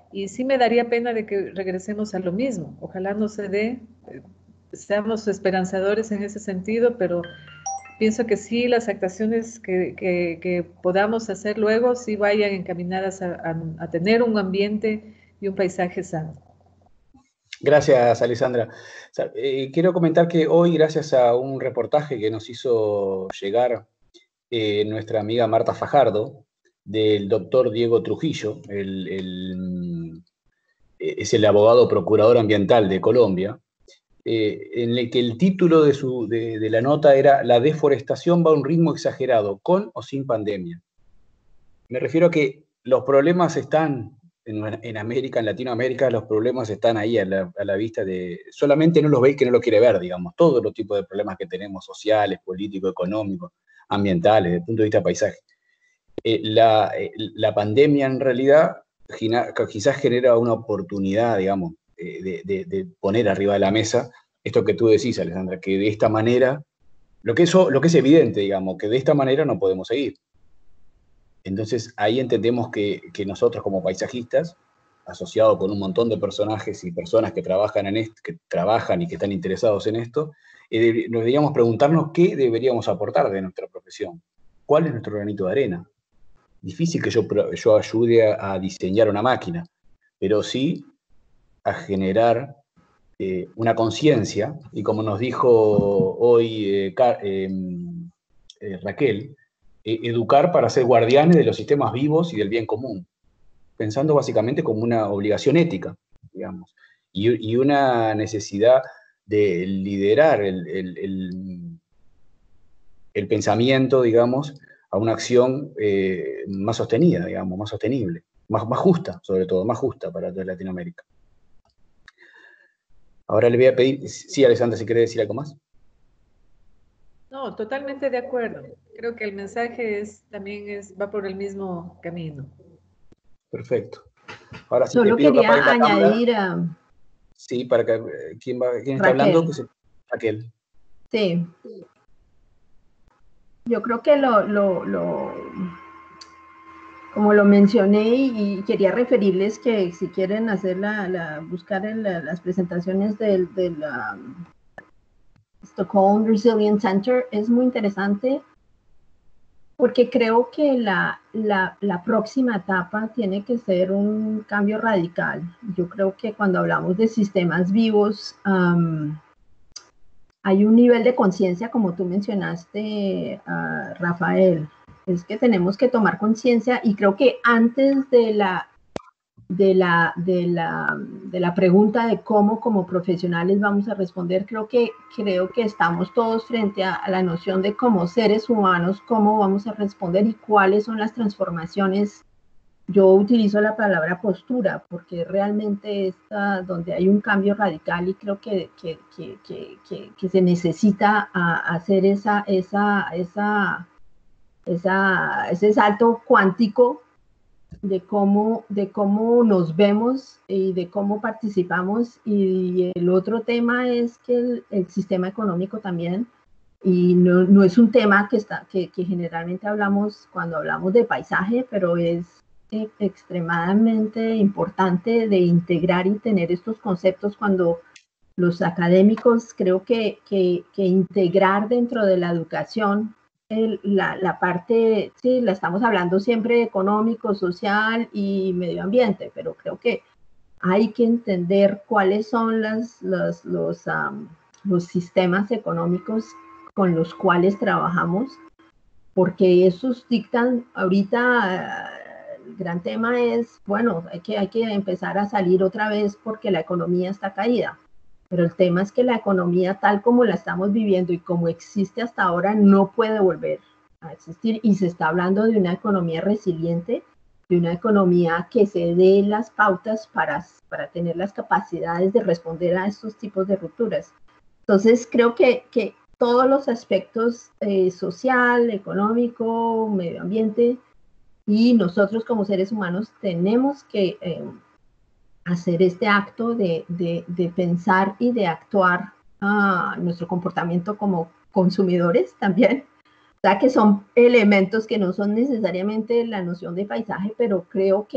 y sí me daría pena de que regresemos a lo mismo. Ojalá no se dé, eh, seamos esperanzadores en ese sentido, pero pienso que sí, las actuaciones que, que, que podamos hacer luego sí vayan encaminadas a, a, a tener un ambiente y un paisaje sano. Gracias, Alessandra. Eh, quiero comentar que hoy, gracias a un reportaje que nos hizo llegar eh, nuestra amiga Marta Fajardo, del doctor Diego Trujillo, el, el, es el abogado procurador ambiental de Colombia, eh, en el que el título de, su, de, de la nota era "La deforestación va a un ritmo exagerado, con o sin pandemia". Me refiero a que los problemas están en, en América, en Latinoamérica, los problemas están ahí a la, a la vista de... Solamente no los ve el que no lo quiere ver, digamos. Todos los tipos de problemas que tenemos, sociales, políticos, económicos, ambientales, desde el punto de vista paisaje. Eh, la, eh, la pandemia, en realidad, quizás genera una oportunidad, digamos, de, de, de poner arriba de la mesa esto que tú decís, Alessandra, que de esta manera, lo que, eso, lo que es evidente, digamos, que de esta manera no podemos seguir. Entonces, ahí entendemos que, que nosotros como paisajistas, asociados con un montón de personajes y personas que trabajan, en esto, que trabajan y que están interesados en esto, eh, nos deberíamos preguntarnos qué deberíamos aportar de nuestra profesión. ¿Cuál es nuestro granito de arena? Difícil que yo, yo ayude a, a diseñar una máquina, pero sí a generar eh, una conciencia, y como nos dijo hoy eh, eh, eh, Raquel, educar para ser guardianes de los sistemas vivos y del bien común, pensando básicamente como una obligación ética, digamos, y, y una necesidad de liderar el, el, el, el pensamiento, digamos, a una acción eh, más sostenida, digamos, más sostenible, más, más justa, sobre todo, más justa para toda Latinoamérica. Ahora le voy a pedir, sí, Alessandra, si quiere decir algo más. No, totalmente de acuerdo. Creo que el mensaje es, también es, va por el mismo camino. Perfecto. Ahora sí Solo te pido quería que apague la añadir cámara. a... Sí, para que quién, va, quién está Raquel. hablando, que se... Raquel. Sí. Yo creo que lo, lo, lo, como lo mencioné y quería referirles que si quieren hacer la, la buscar en la, las presentaciones del, del um, Stockholm Resilience Center, es muy interesante porque creo que la, la, la próxima etapa tiene que ser un cambio radical. Yo creo que cuando hablamos de sistemas vivos, um, hay un nivel de conciencia, como tú mencionaste, uh, Rafael, es que tenemos que tomar conciencia, y creo que antes de la, de, la, de, la, de la pregunta de cómo como profesionales vamos a responder, creo que, creo que estamos todos frente a, a la noción de como seres humanos, cómo vamos a responder y cuáles son las transformaciones. Yo utilizo la palabra postura porque realmente es uh, donde hay un cambio radical, y creo que, que, que, que, que, que se necesita uh, hacer esa, esa, esa, esa, ese salto cuántico de cómo, de cómo nos vemos y de cómo participamos. Y el otro tema es que el, el sistema económico también, y no, no es un tema que, está, que, que generalmente hablamos cuando hablamos de paisaje, pero es extremadamente importante de integrar y tener estos conceptos cuando los académicos, creo que, que, que integrar dentro de la educación el, la, la parte, sí, la estamos hablando siempre económico, social y medio ambiente, pero creo que hay que entender cuáles son las, los, los, um, los sistemas económicos con los cuales trabajamos, porque esos dictan ahorita. Uh, el gran tema es, bueno, hay que, hay que empezar a salir otra vez porque la economía está caída, pero el tema es que la economía tal como la estamos viviendo y como existe hasta ahora no puede volver a existir, y se está hablando de una economía resiliente, de una economía que se dé las pautas para, para tener las capacidades de responder a estos tipos de rupturas. Entonces creo que, que todos los aspectos eh, social, económico, medio ambiente, y nosotros como seres humanos tenemos que eh, hacer este acto de, de, de pensar y de actuar uh, nuestro comportamiento como consumidores también. O sea, que son elementos que no son necesariamente la noción de paisaje, pero creo que,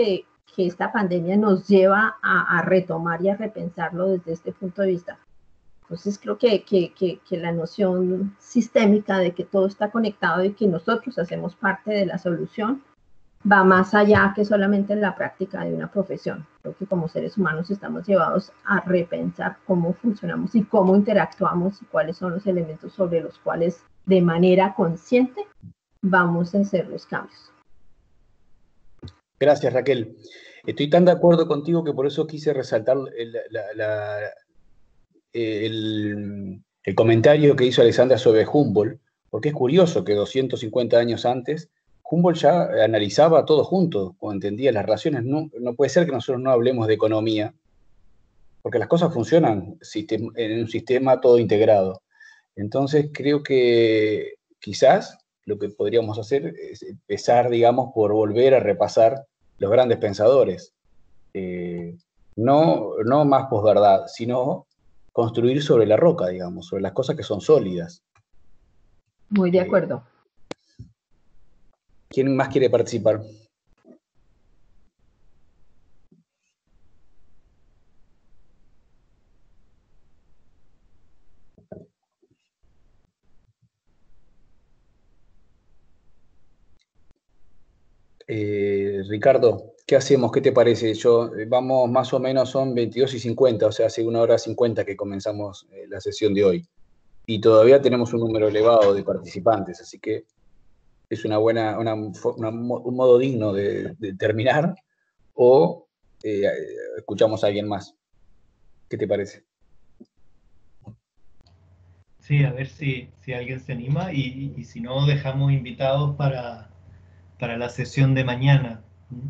que esta pandemia nos lleva a, a retomar y a repensarlo desde este punto de vista. Entonces creo que, que, que, que la noción sistémica de que todo está conectado y que nosotros hacemos parte de la solución va más allá que solamente en la práctica de una profesión. Creo que como seres humanos estamos llevados a repensar cómo funcionamos y cómo interactuamos y cuáles son los elementos sobre los cuales de manera consciente vamos a hacer los cambios. Gracias, Raquel. Estoy tan de acuerdo contigo que por eso quise resaltar el, la, la, el, el comentario que hizo Alexandra sobre Humboldt, porque es curioso que doscientos cincuenta años antes Humboldt ya analizaba todo junto, o entendía las relaciones. No, no puede ser que nosotros no hablemos de economía, porque las cosas funcionan en un sistema todo integrado. Entonces creo que quizás lo que podríamos hacer es empezar, digamos, por volver a repasar los grandes pensadores. Eh, no, no más posverdad, sino construir sobre la roca, digamos, sobre las cosas que son sólidas. Muy de acuerdo. Eh, ¿Quién más quiere participar? Eh, Ricardo, ¿qué hacemos? ¿Qué te parece? Yo, vamos, más o menos son veintidós y cincuenta, o sea, hace una hora cincuenta que comenzamos eh, la sesión de hoy. Y todavía tenemos un número elevado de participantes, así que es una buena, una, una, un modo digno de, de terminar, o eh, escuchamos a alguien más. ¿Qué te parece? Sí, a ver si, si alguien se anima, y, y, y si no, dejamos invitados para, para la sesión de mañana.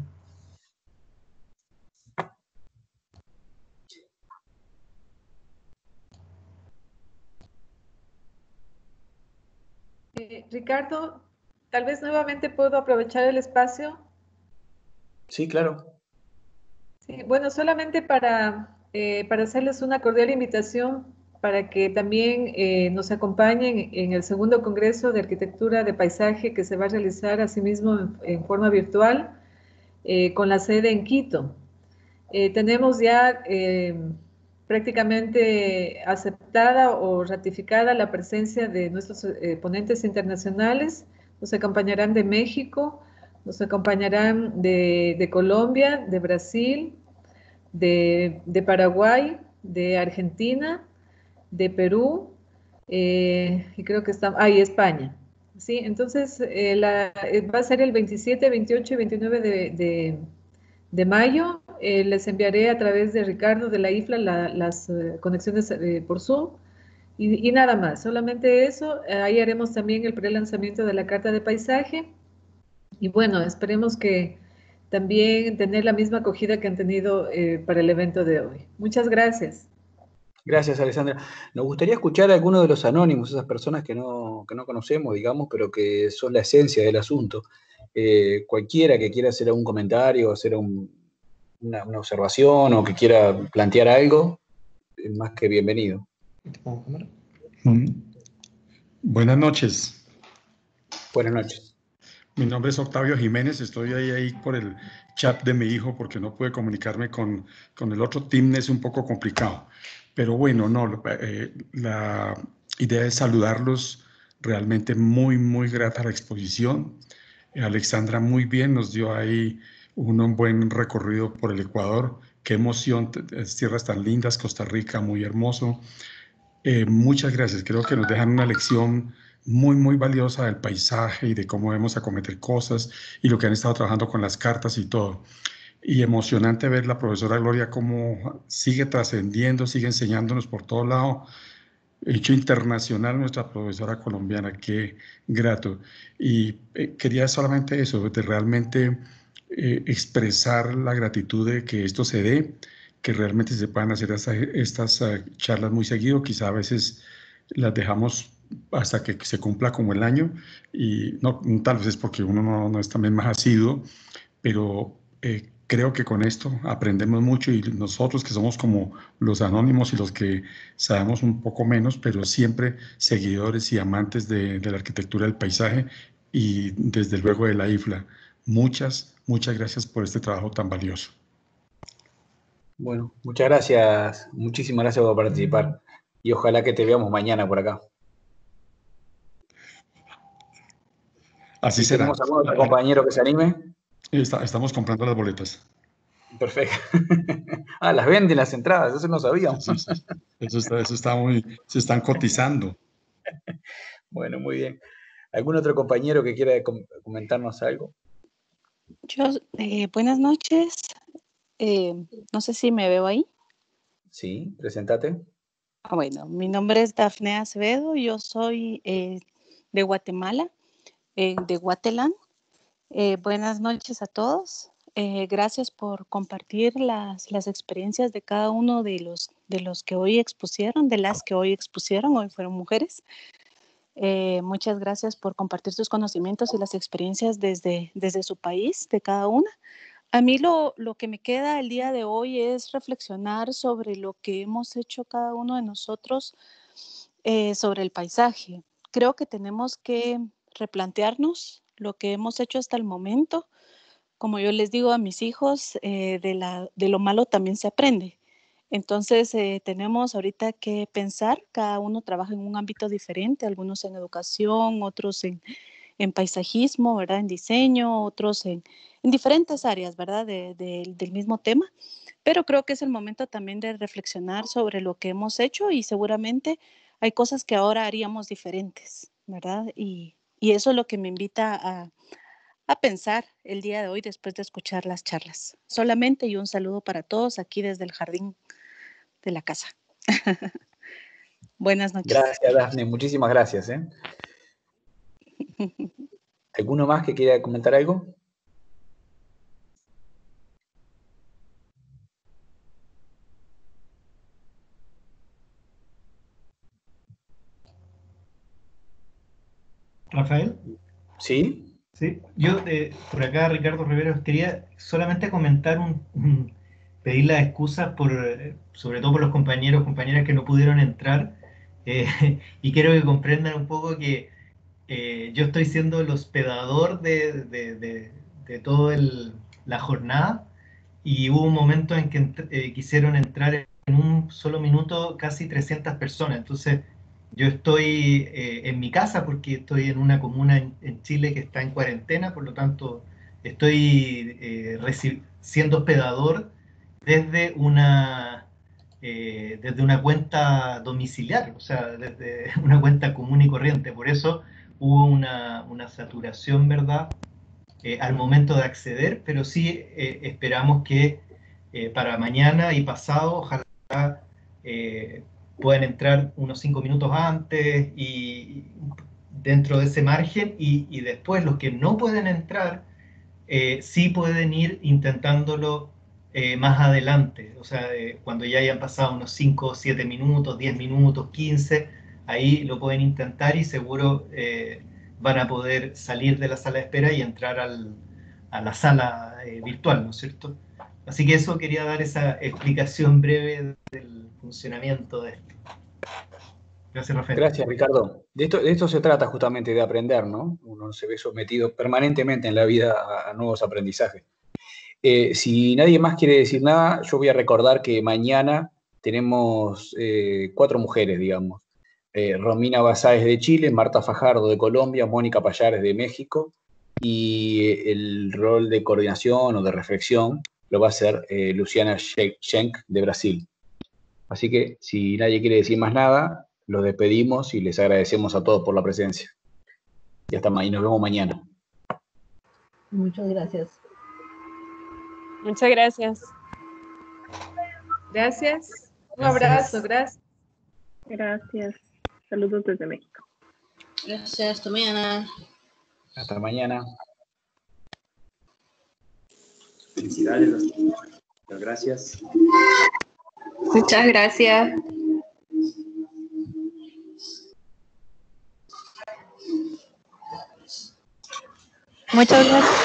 Eh, Ricardo, tal vez nuevamente puedo aprovechar el espacio. Sí, claro. Sí, bueno, solamente para, eh, para hacerles una cordial invitación para que también eh, nos acompañen en el segundo Congreso de Arquitectura de Paisaje que se va a realizar asimismo en, en forma virtual eh, con la sede en Quito. Eh, tenemos ya eh, prácticamente aceptada o ratificada la presencia de nuestros eh, ponentes internacionales. Nos acompañarán de México, nos acompañarán de, de Colombia, de Brasil, de, de Paraguay, de Argentina, de Perú, eh, y creo que está, ah, y España. ¿Sí? Entonces, eh, la, eh, va a ser el veintisiete, veintiocho y veintinueve de, de, de mayo. Eh, les enviaré a través de Ricardo de la I F L A la, las eh, conexiones eh, por Zoom. Y, y nada más, solamente eso. Eh, ahí haremos también el pre-lanzamiento de la Carta de Paisaje. Y bueno, esperemos que también tener la misma acogida que han tenido eh, para el evento de hoy. Muchas gracias. Gracias, Alexandra. Nos gustaría escuchar a algunos de los anónimos, esas personas que no, que no conocemos, digamos, pero que son la esencia del asunto. Eh, cualquiera que quiera hacer algún comentario, hacer un, una, una observación o que quiera plantear algo, es más que bienvenido. Mm. Buenas noches. Buenas noches. Mi nombre es Octavio Jiménez, estoy ahí, ahí por el chat de mi hijo porque no pude comunicarme con, con el otro team, es un poco complicado. Pero bueno, no, eh, la idea es saludarlos, realmente muy, muy grata la exposición. Eh, Alexandra muy bien, nos dio ahí un, un buen recorrido por el Ecuador. Qué emoción, tierras tan lindas, Costa Rica, muy hermoso. Eh, muchas gracias, creo que nos dejan una lección muy, muy valiosa del paisaje y de cómo debemos acometer cosas y lo que han estado trabajando con las cartas y todo. Y emocionante ver la profesora Gloria cómo sigue trascendiendo, sigue enseñándonos por todo lado. Hecho internacional nuestra profesora colombiana, qué grato. Y eh, quería solamente eso, de realmente eh, expresar la gratitud de que esto se dé, que realmente se puedan hacer esta, estas uh, charlas muy seguido, quizá a veces las dejamos hasta que se cumpla como el año, y no, tal vez es porque uno no, no es también más asiduo, pero eh, creo que con esto aprendemos mucho y nosotros que somos como los anónimos y los que sabemos un poco menos, pero siempre seguidores y amantes de, de la arquitectura del paisaje y desde luego de la I F L A. muchas, muchas gracias por este trabajo tan valioso. Bueno, muchas gracias, muchísimas gracias por participar y ojalá que te veamos mañana por acá. Así ¿Y será. tenemos algún otro compañero que se anime? Está, estamos comprando las boletas. Perfecto. Ah, las venden las entradas, eso no sabíamos. Sí, sí, sí. Eso está, eso está muy, se están cotizando. Bueno, muy bien. ¿Algún otro compañero que quiera com comentarnos algo? Yo, eh, buenas noches. Eh, no sé si me veo ahí. Sí, preséntate. Ah, bueno, mi nombre es Dafne Acevedo. Yo soy eh, de Guatemala, eh, de Guateland. Eh, buenas noches a todos. Eh, gracias por compartir las, las experiencias de cada uno de los, de los que hoy expusieron, de las que hoy expusieron, hoy fueron mujeres. Eh, muchas gracias por compartir sus conocimientos y las experiencias desde, desde su país, de cada una. A mí lo, lo que me queda el día de hoy es reflexionar sobre lo que hemos hecho cada uno de nosotros eh, sobre el paisaje. Creo que tenemos que replantearnos lo que hemos hecho hasta el momento. Como yo les digo a mis hijos, eh, de, la, de lo malo también se aprende. Entonces, eh, tenemos ahorita que pensar, cada uno trabaja en un ámbito diferente, algunos en educación, otros en, en paisajismo, ¿verdad? En diseño, otros en, en diferentes áreas, ¿verdad? De, de, del mismo tema. Pero creo que es el momento también de reflexionar sobre lo que hemos hecho y seguramente hay cosas que ahora haríamos diferentes, ¿verdad? Y, y eso es lo que me invita a, a pensar el día de hoy después de escuchar las charlas. Solamente y un saludo para todos aquí desde el jardín de la casa. Buenas noches. Gracias, Dafne, muchísimas gracias. ¿eh? ¿Alguno más que quiera comentar algo? Rafael. Sí. Sí, yo eh, por acá, Ricardo Rivera, quería solamente comentar un, un pedir las excusas por, eh, sobre todo por los compañeros, compañeras que no pudieron entrar, eh, y quiero que comprendan un poco que eh, yo estoy siendo el hospedador de, de, de, de toda la jornada, y hubo un momento en que ent eh, quisieron entrar en un solo minuto casi trescientas personas, entonces yo estoy eh, en mi casa porque estoy en una comuna en, en Chile que está en cuarentena, por lo tanto estoy eh, siendo hospedador desde una, eh, desde una cuenta domiciliar, o sea, desde una cuenta común y corriente. Por eso hubo una, una saturación, ¿verdad? Eh, al momento de acceder, pero sí eh, esperamos que eh, para mañana y pasado, ojalá eh, puedan entrar unos cinco minutos antes y dentro de ese margen, y, y después los que no pueden entrar, eh, sí pueden ir intentándolo eh, más adelante, o sea, eh, cuando ya hayan pasado unos cinco, siete minutos, diez minutos, quince, ahí lo pueden intentar y seguro eh, van a poder salir de la sala de espera y entrar al, a la sala eh, virtual, ¿no es cierto? Así que eso, quería dar esa explicación breve del funcionamiento de esto. Gracias, Rafael. Gracias, Ricardo. De esto, de esto se trata justamente, de aprender, ¿no? Uno se ve sometido permanentemente en la vida a, a nuevos aprendizajes. Eh, si nadie más quiere decir nada, yo voy a recordar que mañana tenemos eh, cuatro mujeres, digamos. Eh, Romina Basáez de Chile, Marta Fajardo de Colombia, Mónica Payares de México, y el rol de coordinación o de reflexión lo va a hacer eh, Luciana Schenk de Brasil. Así que, si nadie quiere decir más nada, los despedimos y les agradecemos a todos por la presencia. Y hasta mañana, nos vemos mañana. Muchas gracias. Muchas gracias. Gracias. Un abrazo, gracias. Gracias. Saludos desde México. Gracias, hasta mañana. Hasta mañana. Felicidades. Muchas gracias. Muchas gracias. Muchas gracias.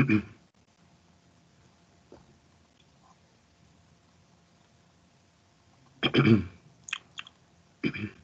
Thank you.